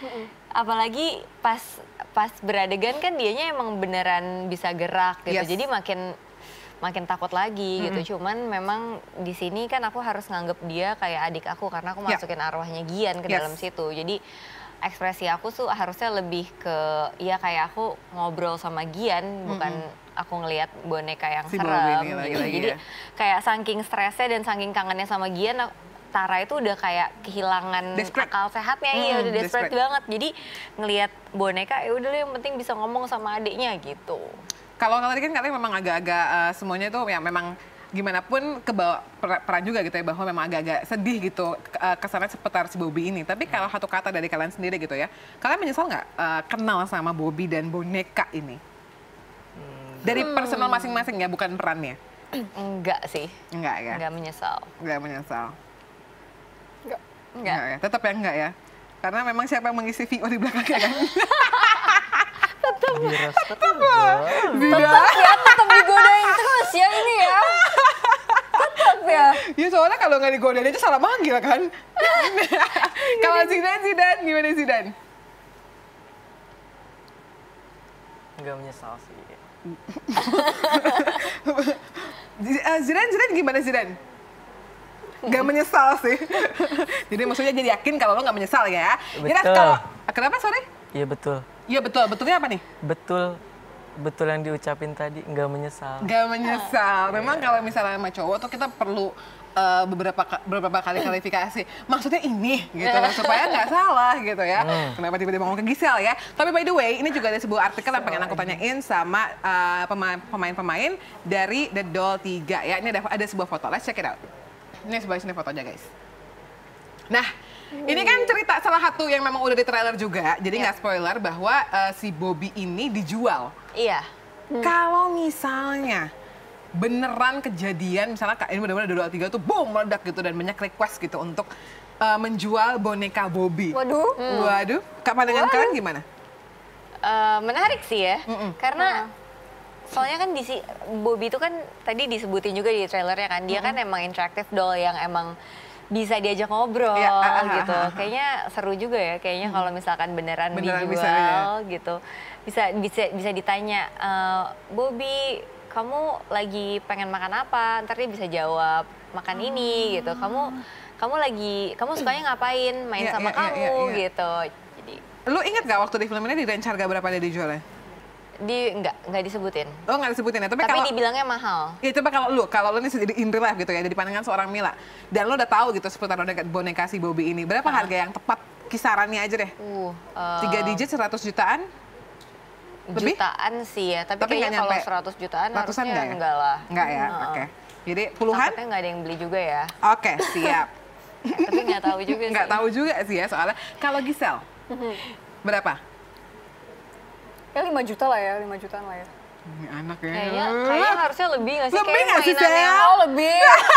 Apalagi pas pas beradegan kan dianya emang beneran bisa gerak gitu. Yes. Jadi makin makin takut lagi mm-hmm. gitu. Cuman memang di sini kan aku harus nganggep dia kayak adik aku karena aku masukin yeah. arwahnya Gian ke yes. dalam situ. Jadi ekspresi aku tuh harusnya lebih ke ya kayak aku ngobrol sama Gian, mm-hmm. bukan aku ngelihat boneka yang si serem gitu. Lagi, jadi ya. Kayak saking stresnya dan saking kangennya sama Gian, Tara itu udah kayak kehilangan desperate. Akal sehatnya, mm, iya udah desperate, desperate banget. Jadi ngelihat boneka ya udah yang penting bisa ngomong sama adiknya gitu.
Kalau tadi kan kalian memang agak-agak uh, semuanya tuh ya memang gimana pun kebawa peran juga gitu ya bahwa memang agak-agak sedih gitu kesannya seputar si Bobby ini. Tapi kalau satu kata dari kalian sendiri gitu ya, kalian menyesal nggak uh, kenal sama Bobby dan boneka ini? Dari personal masing-masing ya, bukan perannya?
Enggak sih.
Enggak ya?
Enggak menyesal.
Enggak menyesal.
Enggak.
Enggak.
Enggak ya? Tetap ya enggak ya? Karena memang siapa yang mengisi V O di belakangnya kan?
Tetap.
Tetap lah.
Tetap ya, tetap digodain terus ya ini ya. Tetap ya.
Ya soalnya kalau nggak digodain aja salah manggil kan. Kalau Zidane, Zidane, gimana Zidane?
Nggak menyesal sih.
Zidane, Zidane gimana Zidane? Gak menyesal sih. Jadi maksudnya jadi yakin kalau lo gak menyesal ya.
Betul.
Kenapa, sorry?
Iya betul.
Iya betul, betulnya apa nih?
Betul, betul yang diucapin tadi, nggak menyesal.
Nggak menyesal. Memang kalau misalnya sama cowok tuh kita perlu uh, beberapa beberapa kali klarifikasi. Maksudnya ini gitu loh, supaya nggak salah gitu ya. Hmm. Kenapa tiba-tiba ngomong ke Gisel ya? Tapi by the way, ini juga ada sebuah artikel yang pengen aku tanyain sama uh, pemain-pemain dari The Doll tiga ya. Ini ada ada sebuah foto. Let's check it out. Ini sebelah sini fotonya guys. Nah, ini kan cerita salah satu yang memang udah di trailer juga, jadi nggak yeah. spoiler bahwa uh, si Bobby ini dijual.
Iya.
Hmm. Kalau misalnya beneran kejadian, misalnya ini benar-benar Doll tiga tuh boom meledak gitu dan banyak request gitu untuk uh, menjual boneka Bobby.
Waduh.
Hmm. Waduh. Kak pandangan kalian gimana?
Uh, menarik sih ya, mm -mm. karena
hmm.
soalnya kan di si Bobby itu kan tadi disebutin juga di trailernya kan, dia mm -hmm. kan emang interactive doll yang emang bisa diajak ngobrol ya, ah, gitu. Ah, ah, kayaknya seru juga ya, kayaknya hmm. kalau misalkan beneran, beneran dijual bisa, ya. gitu. Bisa bisa bisa ditanya, e, Bobby, kamu lagi pengen makan apa? Ntar dia bisa jawab makan hmm. ini gitu. Kamu kamu lagi kamu sukanya ngapain? Main ya, sama ya, kamu ya, ya, ya. gitu. Jadi
lu inget gak waktu di film ini di range harga berapa dia dijualnya?
Di nggak nggak disebutin.
Oh nggak disebutin ya, tapi,
tapi
kalau
dibilangnya mahal.
Ya coba kalau lu, kalau lu nih jadi in real life gitu ya, dari pandangan seorang Mila, dan lu udah tahu gitu seputar boneka si Bobby ini, berapa uh. harga yang tepat kisarannya aja deh? Uh, Tiga digit seratus jutaan? Lebih?
Jutaan sih ya, tapi,
tapi
kayaknya kalau seratus jutaan
ratusan
harusnya
enggak ya?
enggak lah.
Enggak ya, uh. oke. Okay. Jadi puluhan?
Takutnya nggak ada yang beli juga ya.
Oke, okay, siap.
Tapi nggak tahu juga sih.
Nggak tahu juga sih ya soalnya. Kalau Gisel, berapa?
Ya lima juta lah ya, lima jutaan lah ya.
Ini anak ya.
Kayaknya, kayaknya harusnya lebih nggak sih?
Lebih nggak sih,
yang,
oh lebih.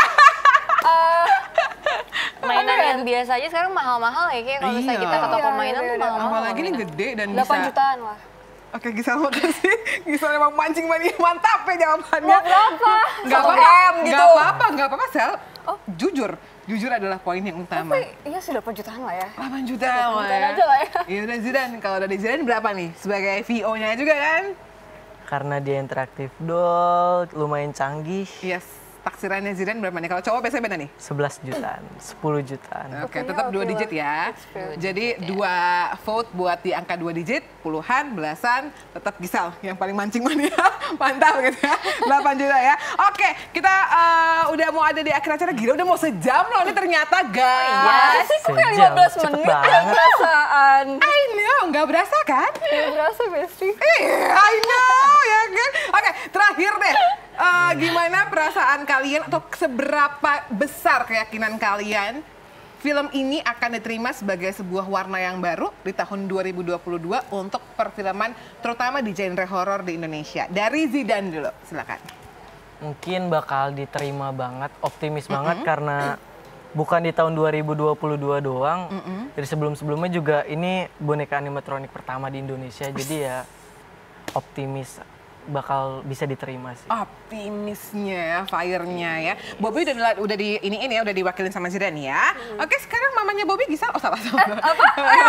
uh,
mainan yang biasa aja sekarang mahal-mahal ya, kayak kalau misalnya
iya.
kita ke toko
iya,
mainan
iya,
tuh mahal-mahal.
Apalagi ini gede dan bisa.
delapan jutaan lah.
Oke, Gisel makasih. Gisel emang mancing mania, mantap ya jawabannya.
Nggak apa-apa.
Nggak apa-apa, nggak apa-apa, nggak apa-apa, Sel.
Oh.
Jujur. Jujur adalah poin yang utama.
Tapi iya sudah delapan jutaan lah ya.
delapan jutaan lah ya.
aja lah ya.
Iya udah Zidane, kalau dari Zidane berapa nih? Sebagai V O-nya juga kan?
Karena dia interaktif doll, lumayan canggih.
Yes, taksirannya Zidane berapa nih? Kalau cowok biasanya beda nih?
sebelas jutaan, sepuluh jutaan.
Oke, okay, tetap dua digit ya. Jadi dua vote buat di angka dua digit, puluhan, belasan, tetap Gisel yang paling mancing mania. Mantap gitu ya, delapan juta ya. Oke, kita uh, udah mau ada di akhir acara, gila udah mau sejam loh ini ternyata guys.
Iya sih, kok kayak lima belas menit perasaan.
I know, nggak berasa kan?
Nggak berasa, Besti.
Iya, I know ya kan. Oke, terakhir deh. Uh, gimana perasaan kalian atau seberapa besar keyakinan kalian film ini akan diterima sebagai sebuah warna yang baru di tahun dua ribu dua puluh dua untuk perfilman terutama di genre horor di Indonesia? Dari Zidane dulu, silakan.
Mungkin bakal diterima banget, optimis mm-hmm. banget karena bukan di tahun dua ribu dua puluh dua doang. Mm-hmm. Dari sebelum-sebelumnya juga ini boneka animatronik pertama di Indonesia, jadi ya optimis bakal bisa diterima sih.
Optimisnya ya, fire-nya ya. Bobby udah udah di ini ini ya, udah diwakilin sama Zidane ya. Hmm. Oke, sekarang mamanya Bobby Gisel, oh salah salah.
Eh, apa?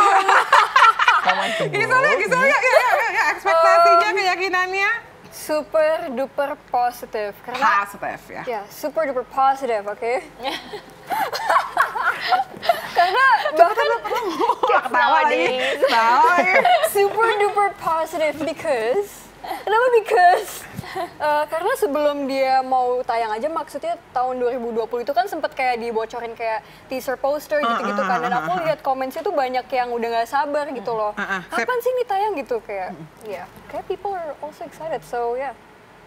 Gisel ya, Gisel ya, ya, ya, ya, ekspektasinya, um, keyakinannya.
Super duper positif.
Karena, positif ya.
Ya, super duper positif, oke. Okay? Karena bahkan
ketawa lagi, ketawa ya.
Super duper positif because kenapa? Because uh, karena sebelum dia mau tayang aja, maksudnya tahun dua ribu dua puluh itu kan sempet kayak dibocorin kayak teaser poster gitu-gitu kan, dan aku lihat komennya tuh banyak yang udah nggak sabar gitu loh. Kapan sih ini tayang gitu, kayak ya, yeah. kayak people are also excited, so yeah.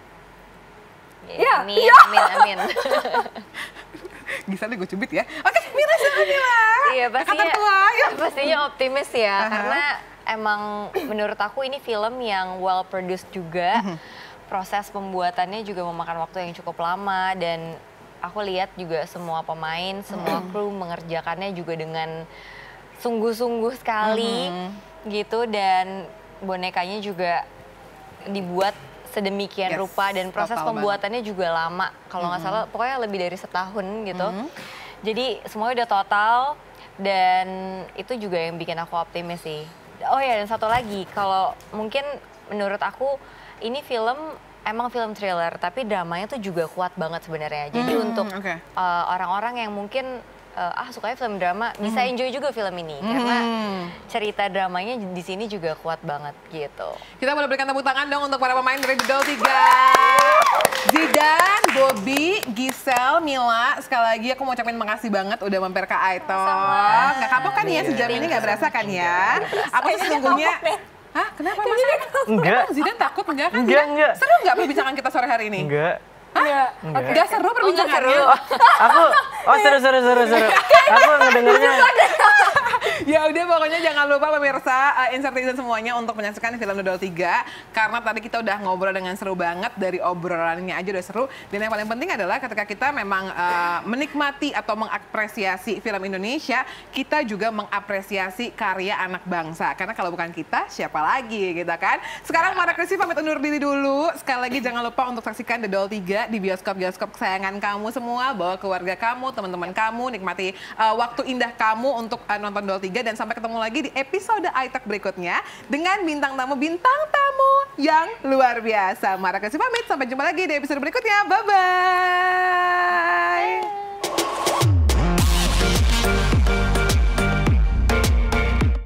Ya, amin, yeah. amin, amin.
Bisa nih gue cubit ya. Oke, Mila sama Mila.
Iya, pastinya,
ya.
pastinya optimis ya, uh-huh. karena emang menurut aku ini film yang well produced juga. Uh-huh. Proses pembuatannya juga memakan waktu yang cukup lama, dan aku lihat juga semua pemain, semua uh-huh. kru mengerjakannya juga dengan sungguh-sungguh sekali uh-huh. gitu, dan bonekanya juga dibuat sedemikian yes, rupa, dan proses pembuatannya banget. Juga lama, kalau nggak mm-hmm. salah pokoknya lebih dari setahun gitu. Mm-hmm. Jadi semuanya udah total, dan itu juga yang bikin aku optimis sih. Oh ya, dan satu lagi, kalau mungkin menurut aku ini film emang film thriller, tapi dramanya tuh juga kuat banget sebenarnya. Jadi mm, untuk okay. uh, orang-orang yang mungkin uh, ah sukanya film drama, bisa
Mhm.
enjoy juga film ini
Mhm.
karena cerita dramanya di sini juga kuat banget gitu.
Kita boleh berikan tepuk tangan dong untuk para pemain dari The Doll tiga. Zidan, Bobby, Giselle, Mila. Sekali lagi aku mau ucapin makasih banget udah mampir ke iTalk. Nggak kapok kan ya sejam ini, nggak berasa kan ya? Aku sih sesungguhnya... Hah? Kenapa? Masa
Enggak.
Emang Zidan takut enggak kan?
Enggak,
Zidan?
enggak.
Seru nggak perbincangan kita sore hari ini?
Enggak.
Hah?
Enggak.
Enggak seru perbincangannya?
Aku, oh seru, seru, seru, seru. Aku ngedengernya.
Ya udah pokoknya jangan lupa pemirsa uh, insert netizen semuanya untuk menyaksikan film The Doll tiga karena tadi kita udah ngobrol dengan seru banget, dari obrolannya aja udah seru, dan yang paling penting adalah ketika kita memang uh, menikmati atau mengapresiasi film Indonesia, kita juga mengapresiasi karya anak bangsa karena kalau bukan kita siapa lagi gitu kan. Sekarang Mara Kristi pamit undur diri dulu. Sekali lagi jangan lupa untuk saksikan The Doll tiga di bioskop-bioskop kesayangan kamu semua, bawa keluarga kamu, teman-teman kamu, nikmati uh, waktu indah kamu untuk uh, nonton Doll tiga, dan sampai ketemu lagi di episode iTalk berikutnya dengan bintang tamu bintang tamu yang luar biasa. Mara Kristi pamit, sampai jumpa lagi di episode berikutnya. Bye bye.